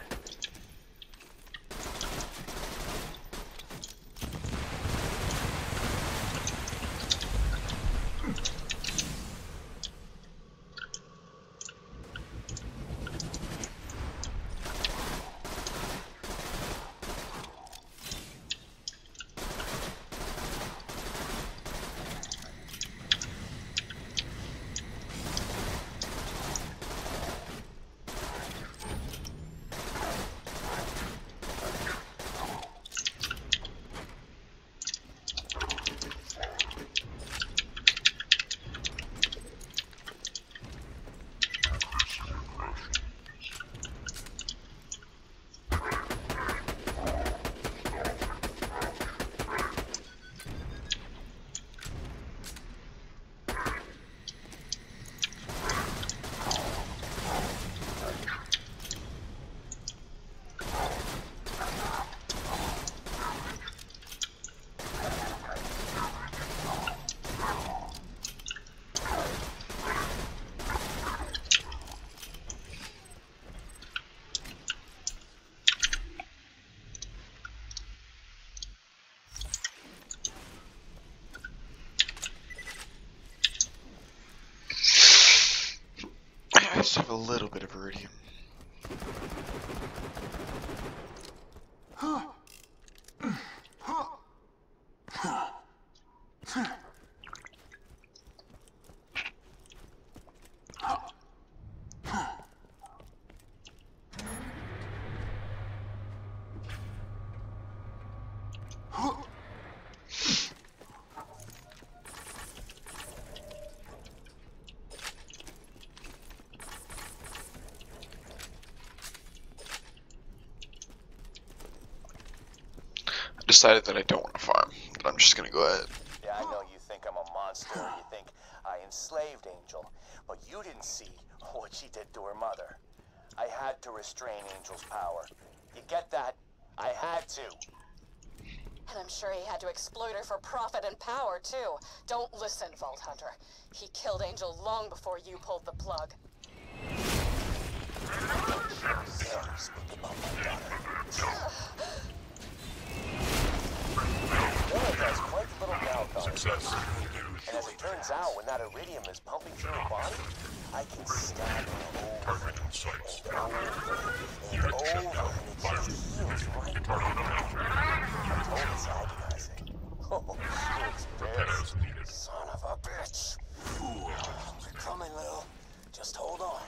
I just have a little bit of iridium. Decided that I don't want to farm, that I'm just gonna go ahead. Yeah, I know you think I'm a monster. You think I enslaved Angel. But you didn't see what she did to her mother. I had to restrain Angel's power. You get that? I had to. And I'm sure he had to exploit her for profit and power, too. Don't listen, Vault Hunter. He killed Angel long before you pulled the plug. Dare speak about my daughter. Village has quite a little mouth on it. And as it turns out, when that iridium is pumping through her body, I can stab her over and over and over, and it just heals right now. I'm told it's agonizing. Oh, she looks pissed. Son of a bitch. We're coming, Lil. Just hold on.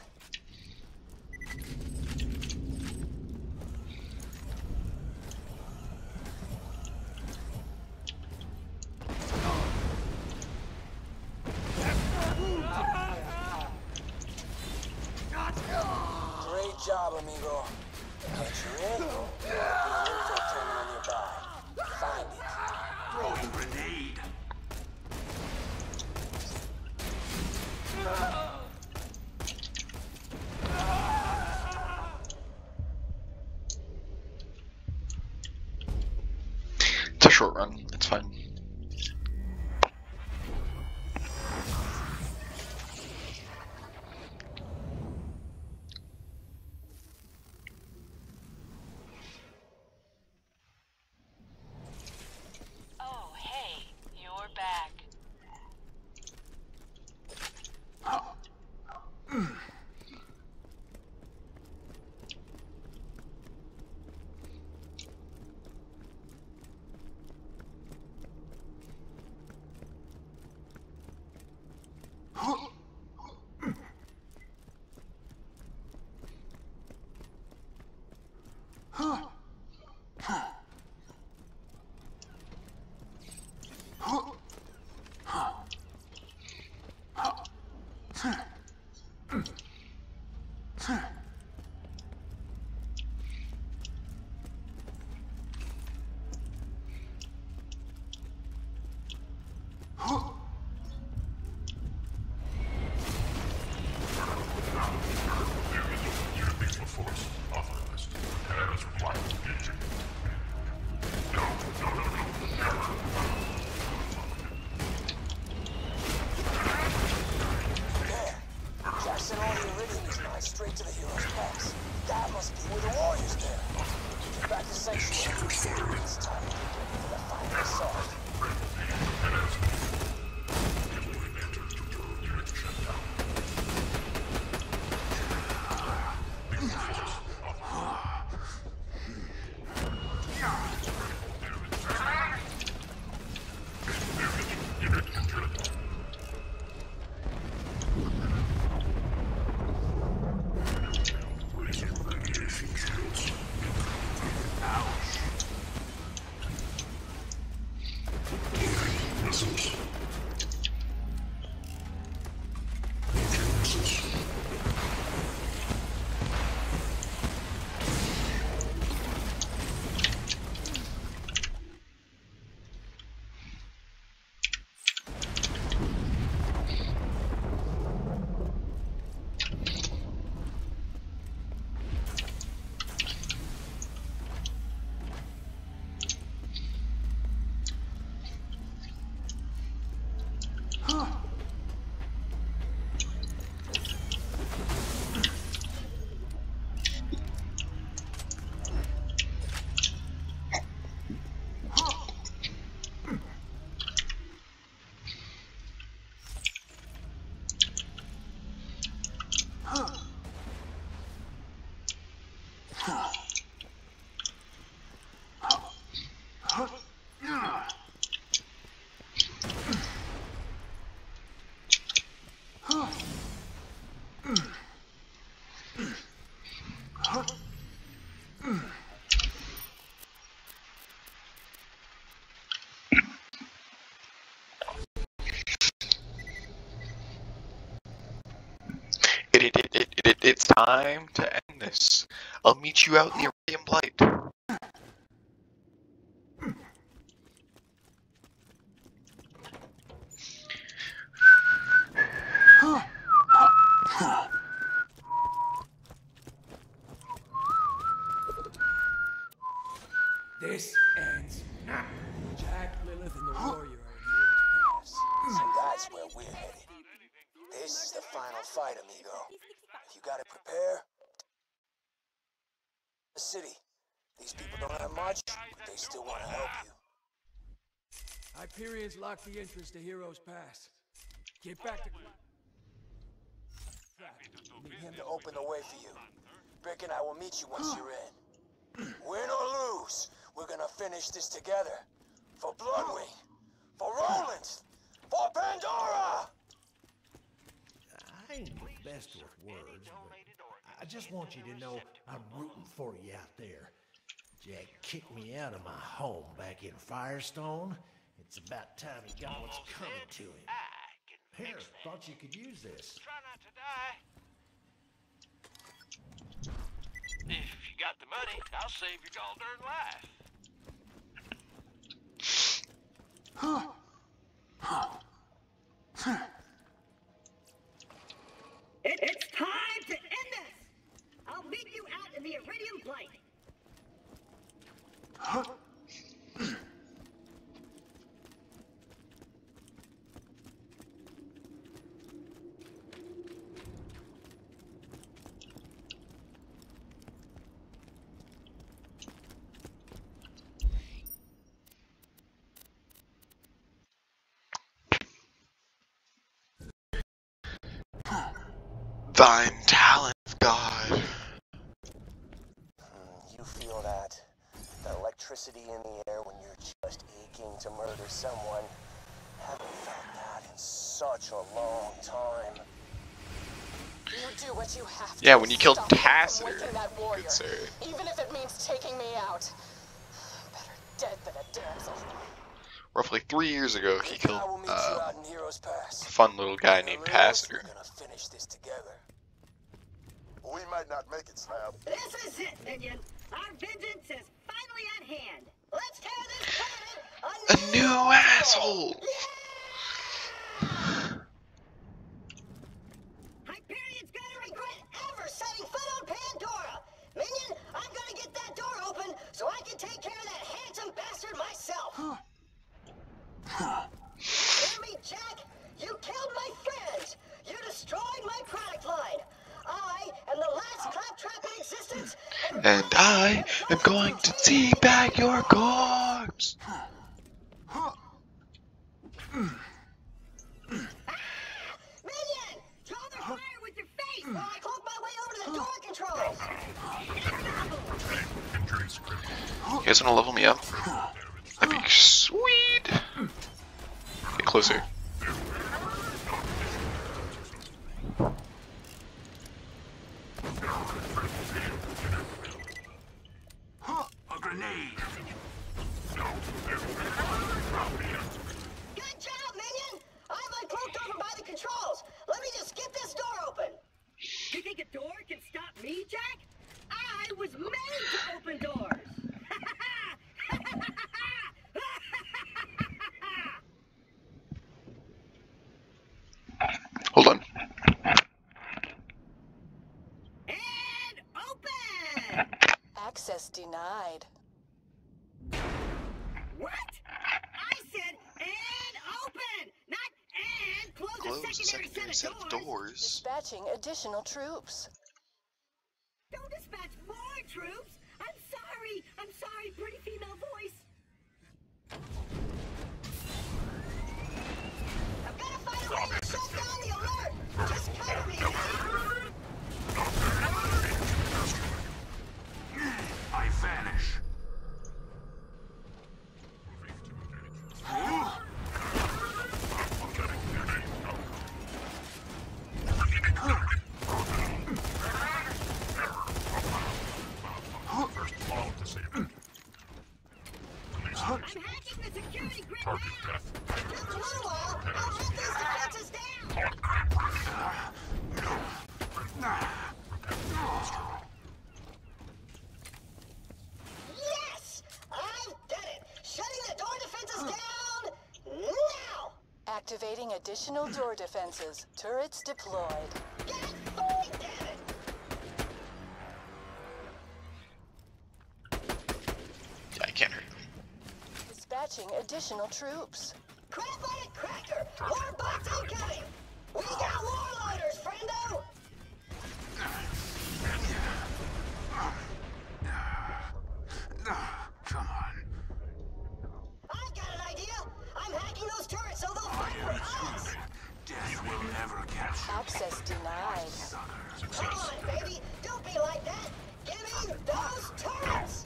Great job, amigo. But you're in. It's a short run. It's fine. Oh, hey, you're back. Jackson all the Iridium is now straight to the Hero's Pass. That must be where the warriors there. Get back to Sanctuary. It's time to get ready for the final assault. It, it, it, it, it, it's time to end this. I'll meet you out in the Iridium Blight. This ends now. Jack, Lilith, and the warrior are in Hero's Pass. So that's where we're headed. This is the final fight, amigo. If you gotta prepare, the city. These people don't have much, but they still want to help you. Hyperion's locked the entrance to Hero's Pass. Get back to... Need him to open the way for you. Brick and I will meet you once you're in. Win or lose, we're gonna finish this together. For Bloodwing, for Roland, for Pandora! I ain't the best with words, but I just want you to know I'm rooting for you out there. Jack kicked me out of my home back in Firestone. It's about time he got what's coming to him. Here, thought you could use this. Try not to die. If you got the money, I'll save your all-darn life. It, it's time to end this! I'll meet you out in the Iridium Blight. divine talent of God. You feel that? That electricity in the air when you're just aching to murder someone. Haven't felt that in such a long time. You do what you have to. Yeah, when you killed Stop him from Tassiter, waking that warrior, good sir. even if it means taking me out. Better dead than a damsel. Roughly three years ago, he killed I will meet uh, you out in Heroes Pass. a fun little guy And named Liz, Tassiter. we're gonna finish this together. We might not make it, Slab. This is it, minion. Our vengeance is finally at hand. Let's tear this planet A new asshole! Hyperion's gonna regret ever setting foot on Pandora. Minion, I'm gonna get that door open so I can take care of that handsome bastard myself. Hear me, Jack? You killed my friends. You destroyed my product line. I am the last claptrap in existence. And I am going to teabag your corpse! Minion! Draw the fire with your face while I cloak my way over to the door controls. You guys wanna level me up? That'd be sweet! Get closer. A grenade. Good job, Minion! I'm uncloaked over by the controls. Let me just get this door open. You think a door can stop me, Jack? I was made to open doors. Hold on. And open! Access denied. What? I said and open, not and close, Close a a secondary, secondary set set of of doors. doors. Dispatching additional troops. Don't dispatch more troops. I'm sorry. I'm sorry, pretty female voice. I've got to find a way to shut down the alert. Just cover me. I vanish. I'm hacking the security grid now. Just a little while. I'll let these defenses down. Yes! I've done it. Shutting the door defenses down now. Activating additional door defenses. Turrets deployed. God fucking damn it. Yeah, I can't hurt them. Dispatching additional troops. Crap on it, Cracker! More bots incoming! We got warlorders, friendo! Come on. I got an idea! I'm hacking those turrets so they'll fight for us! Death will never catch you. Access denied. Sucker. Come on, baby! Don't be like that! Give me those turrets!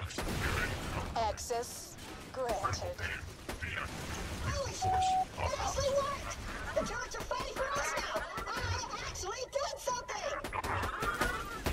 Access granted. Holy shit! It actually worked! The turrets are fighting for us now! I actually did something!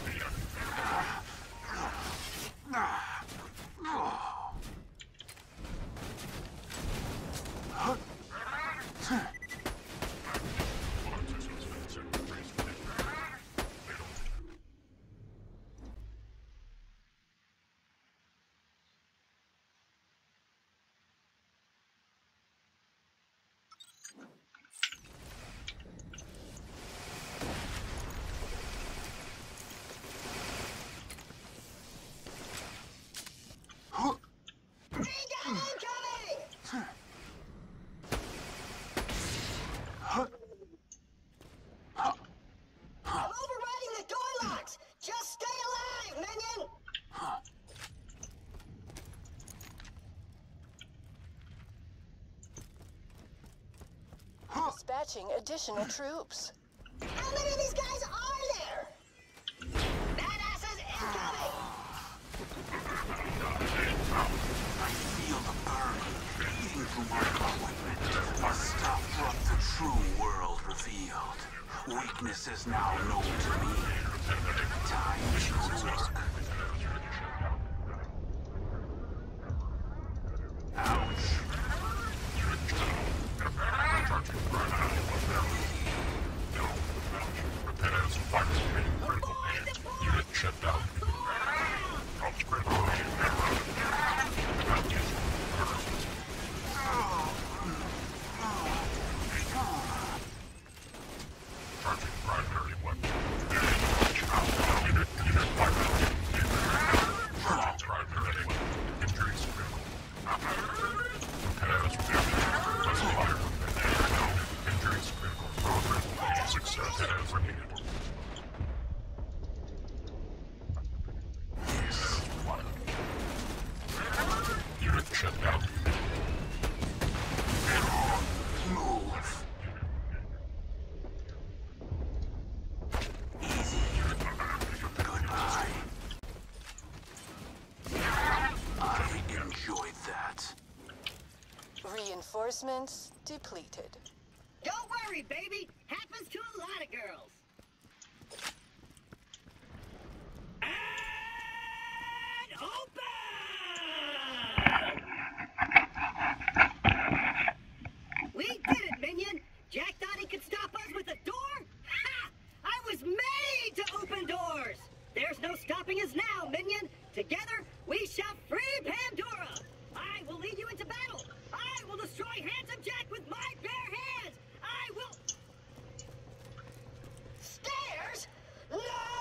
I'm overriding the door locks! Just stay alive, minion! Dispatching additional troops. How many of these guys are This is now known to me. Time to work. Ouch. Reinforcements depleted. Don't worry, baby. Happens to a lot of girls. And open! We did it, Minion. Jack thought he could stop us with a door? Ha! I was made to open doors. There's no stopping us now, Minion. Together, we shall free Pandora. I will lead you into battle. I will destroy Handsome Jack with my bare hands! I will... Stairs? No!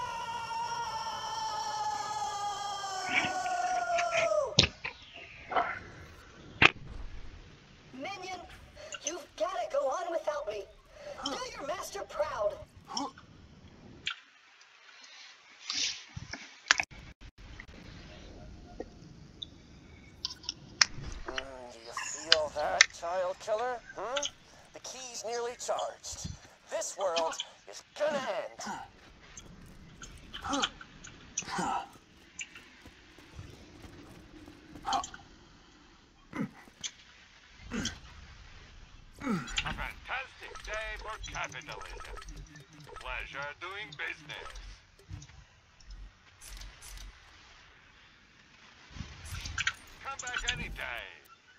Minion, you've got to go on without me. Do your master proud. Feel that, child killer? Hmm? The key's nearly charged. This world is gonna end. A fantastic day for capitalism. Pleasure doing business. Come back anytime.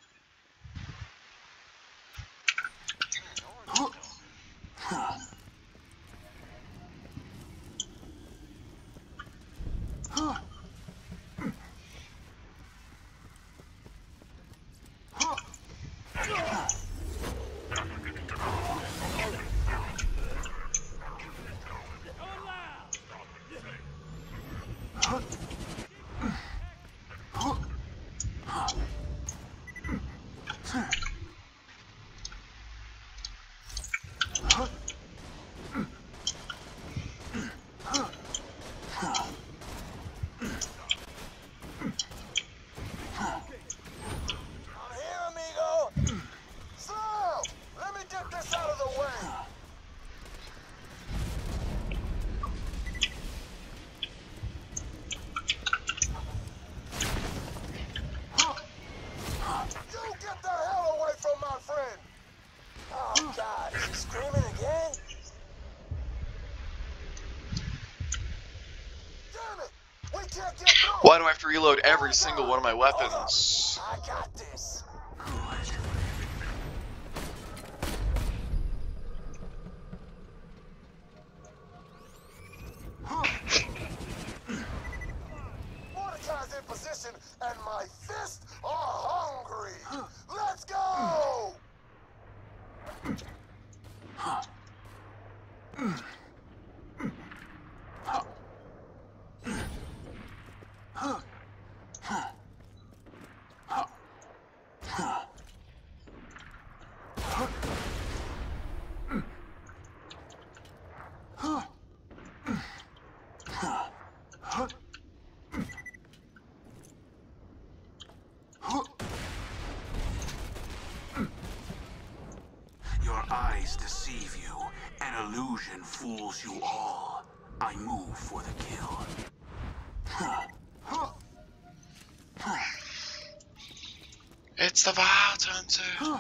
Why do I have to reload every single one of my weapons? I got this. Mordecai's in position, and my fists are hungry. Let's go! Your eyes deceive you. An illusion fools you all. I move for the kill. It's the Vault Hunter.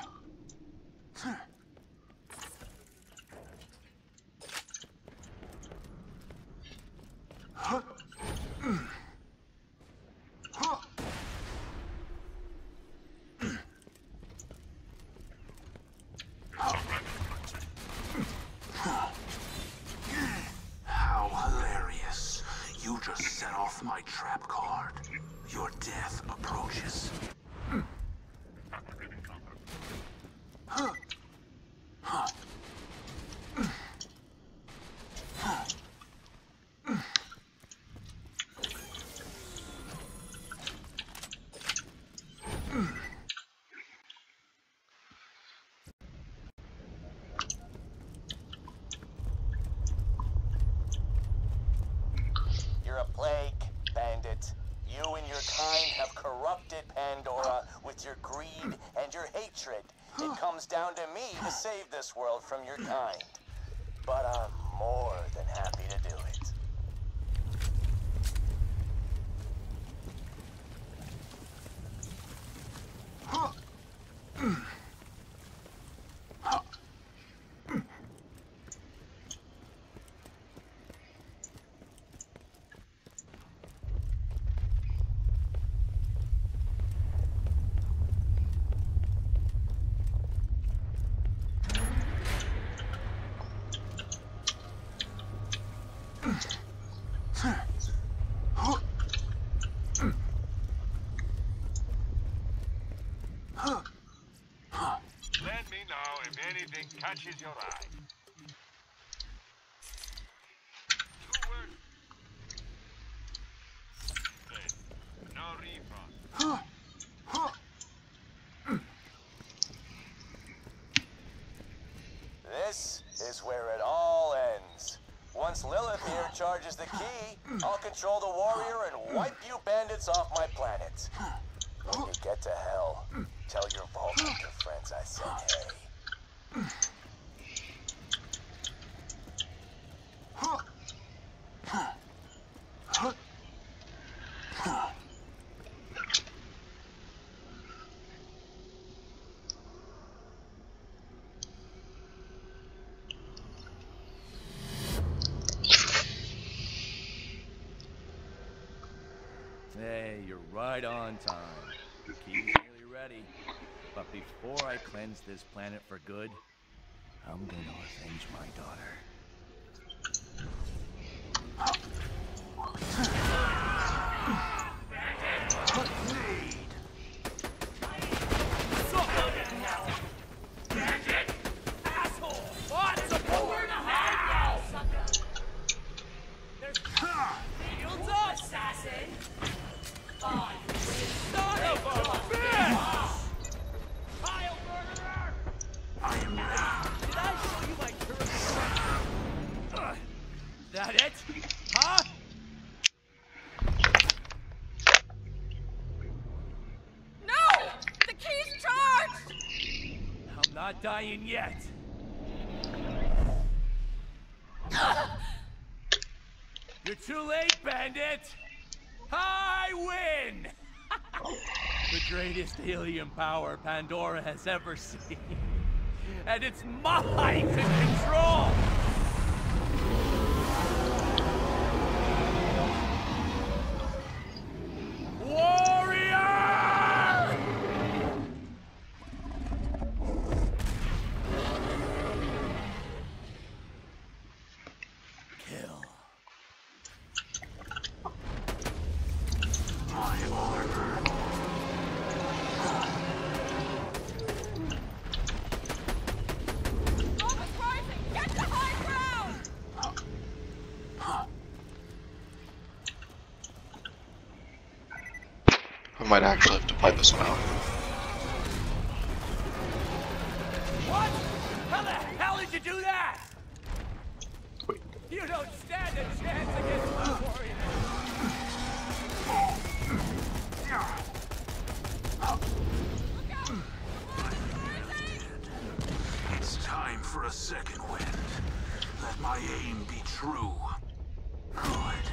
You're a plague, bandit. You and your kind have corrupted Pandora with your greed and your hatred. It comes down to me to save this world from your kind. But I'm more than happy to do it. Let me know if anything catches your eye. Two words. Good. No refund. This is where it all ends. Once Lilith here charges the key, I'll control the warrior and wipe you bandits off my planet. When you get to hell, tell your Vault Hunter friends I said hey. Hey, you're right on time. The key's nearly ready. But before I cleanse this planet for good, I'm gonna avenge my daughter. That it? Huh? No! The key's charged! I'm not dying yet. You're too late, bandit! I win! The greatest alien power Pandora has ever seen. And it's mine to control! I might actually have to play this one out. What? How the hell did you do that? Wait. You don't stand a chance against my warrior. It's time for a second wind. Let my aim be true. Good.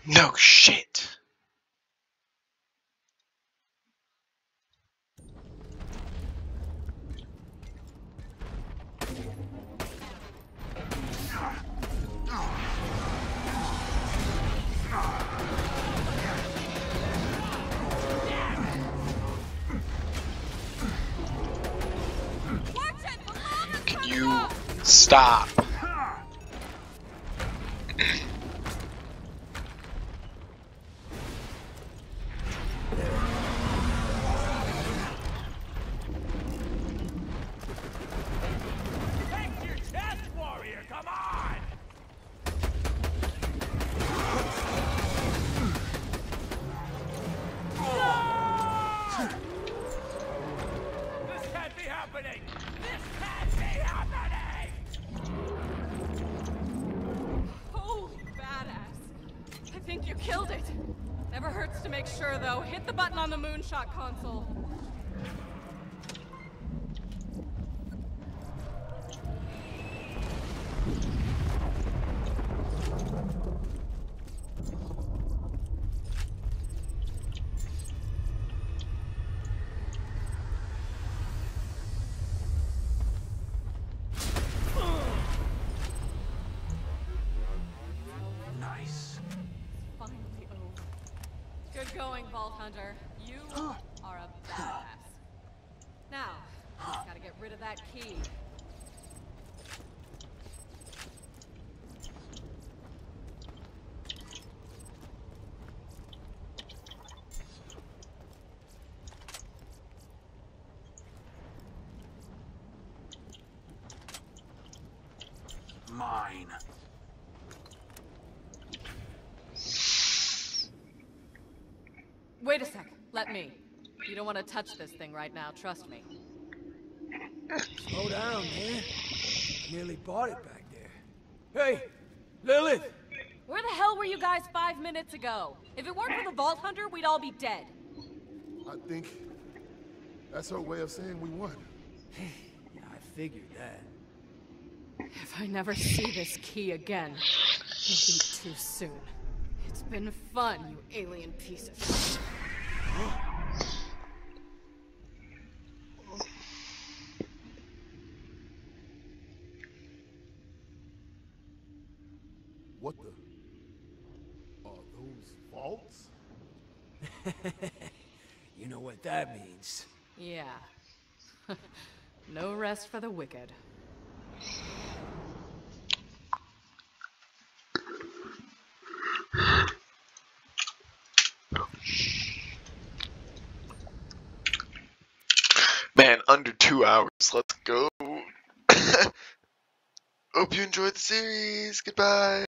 No shit. Can you stop? Take your chest, warrior! Come on! This can't be happening! This can't be happening! Holy badass. I think you killed it. Never hurts to make sure, though. Hit the button on the moonshot console. Nice. Finally over. Good going, Vault Hunter. You are a badass. Now, gotta get rid of that key. Mine. Wait a sec. Let me. You don't want to touch this thing right now, trust me. Slow down, man. Nearly bought it back there. Hey, Lilith! Where the hell were you guys five minutes ago? If it weren't for the Vault Hunter, we'd all be dead. I think that's her way of saying we won. Yeah, I figured that. If I never see this key again, it'll be too soon. It's been fun, you alien piece of shit. What the? Are those vaults? You know what that means. Yeah. No rest for the wicked. Man, under two hours. Let's go. Hope you enjoyed the series. Goodbye.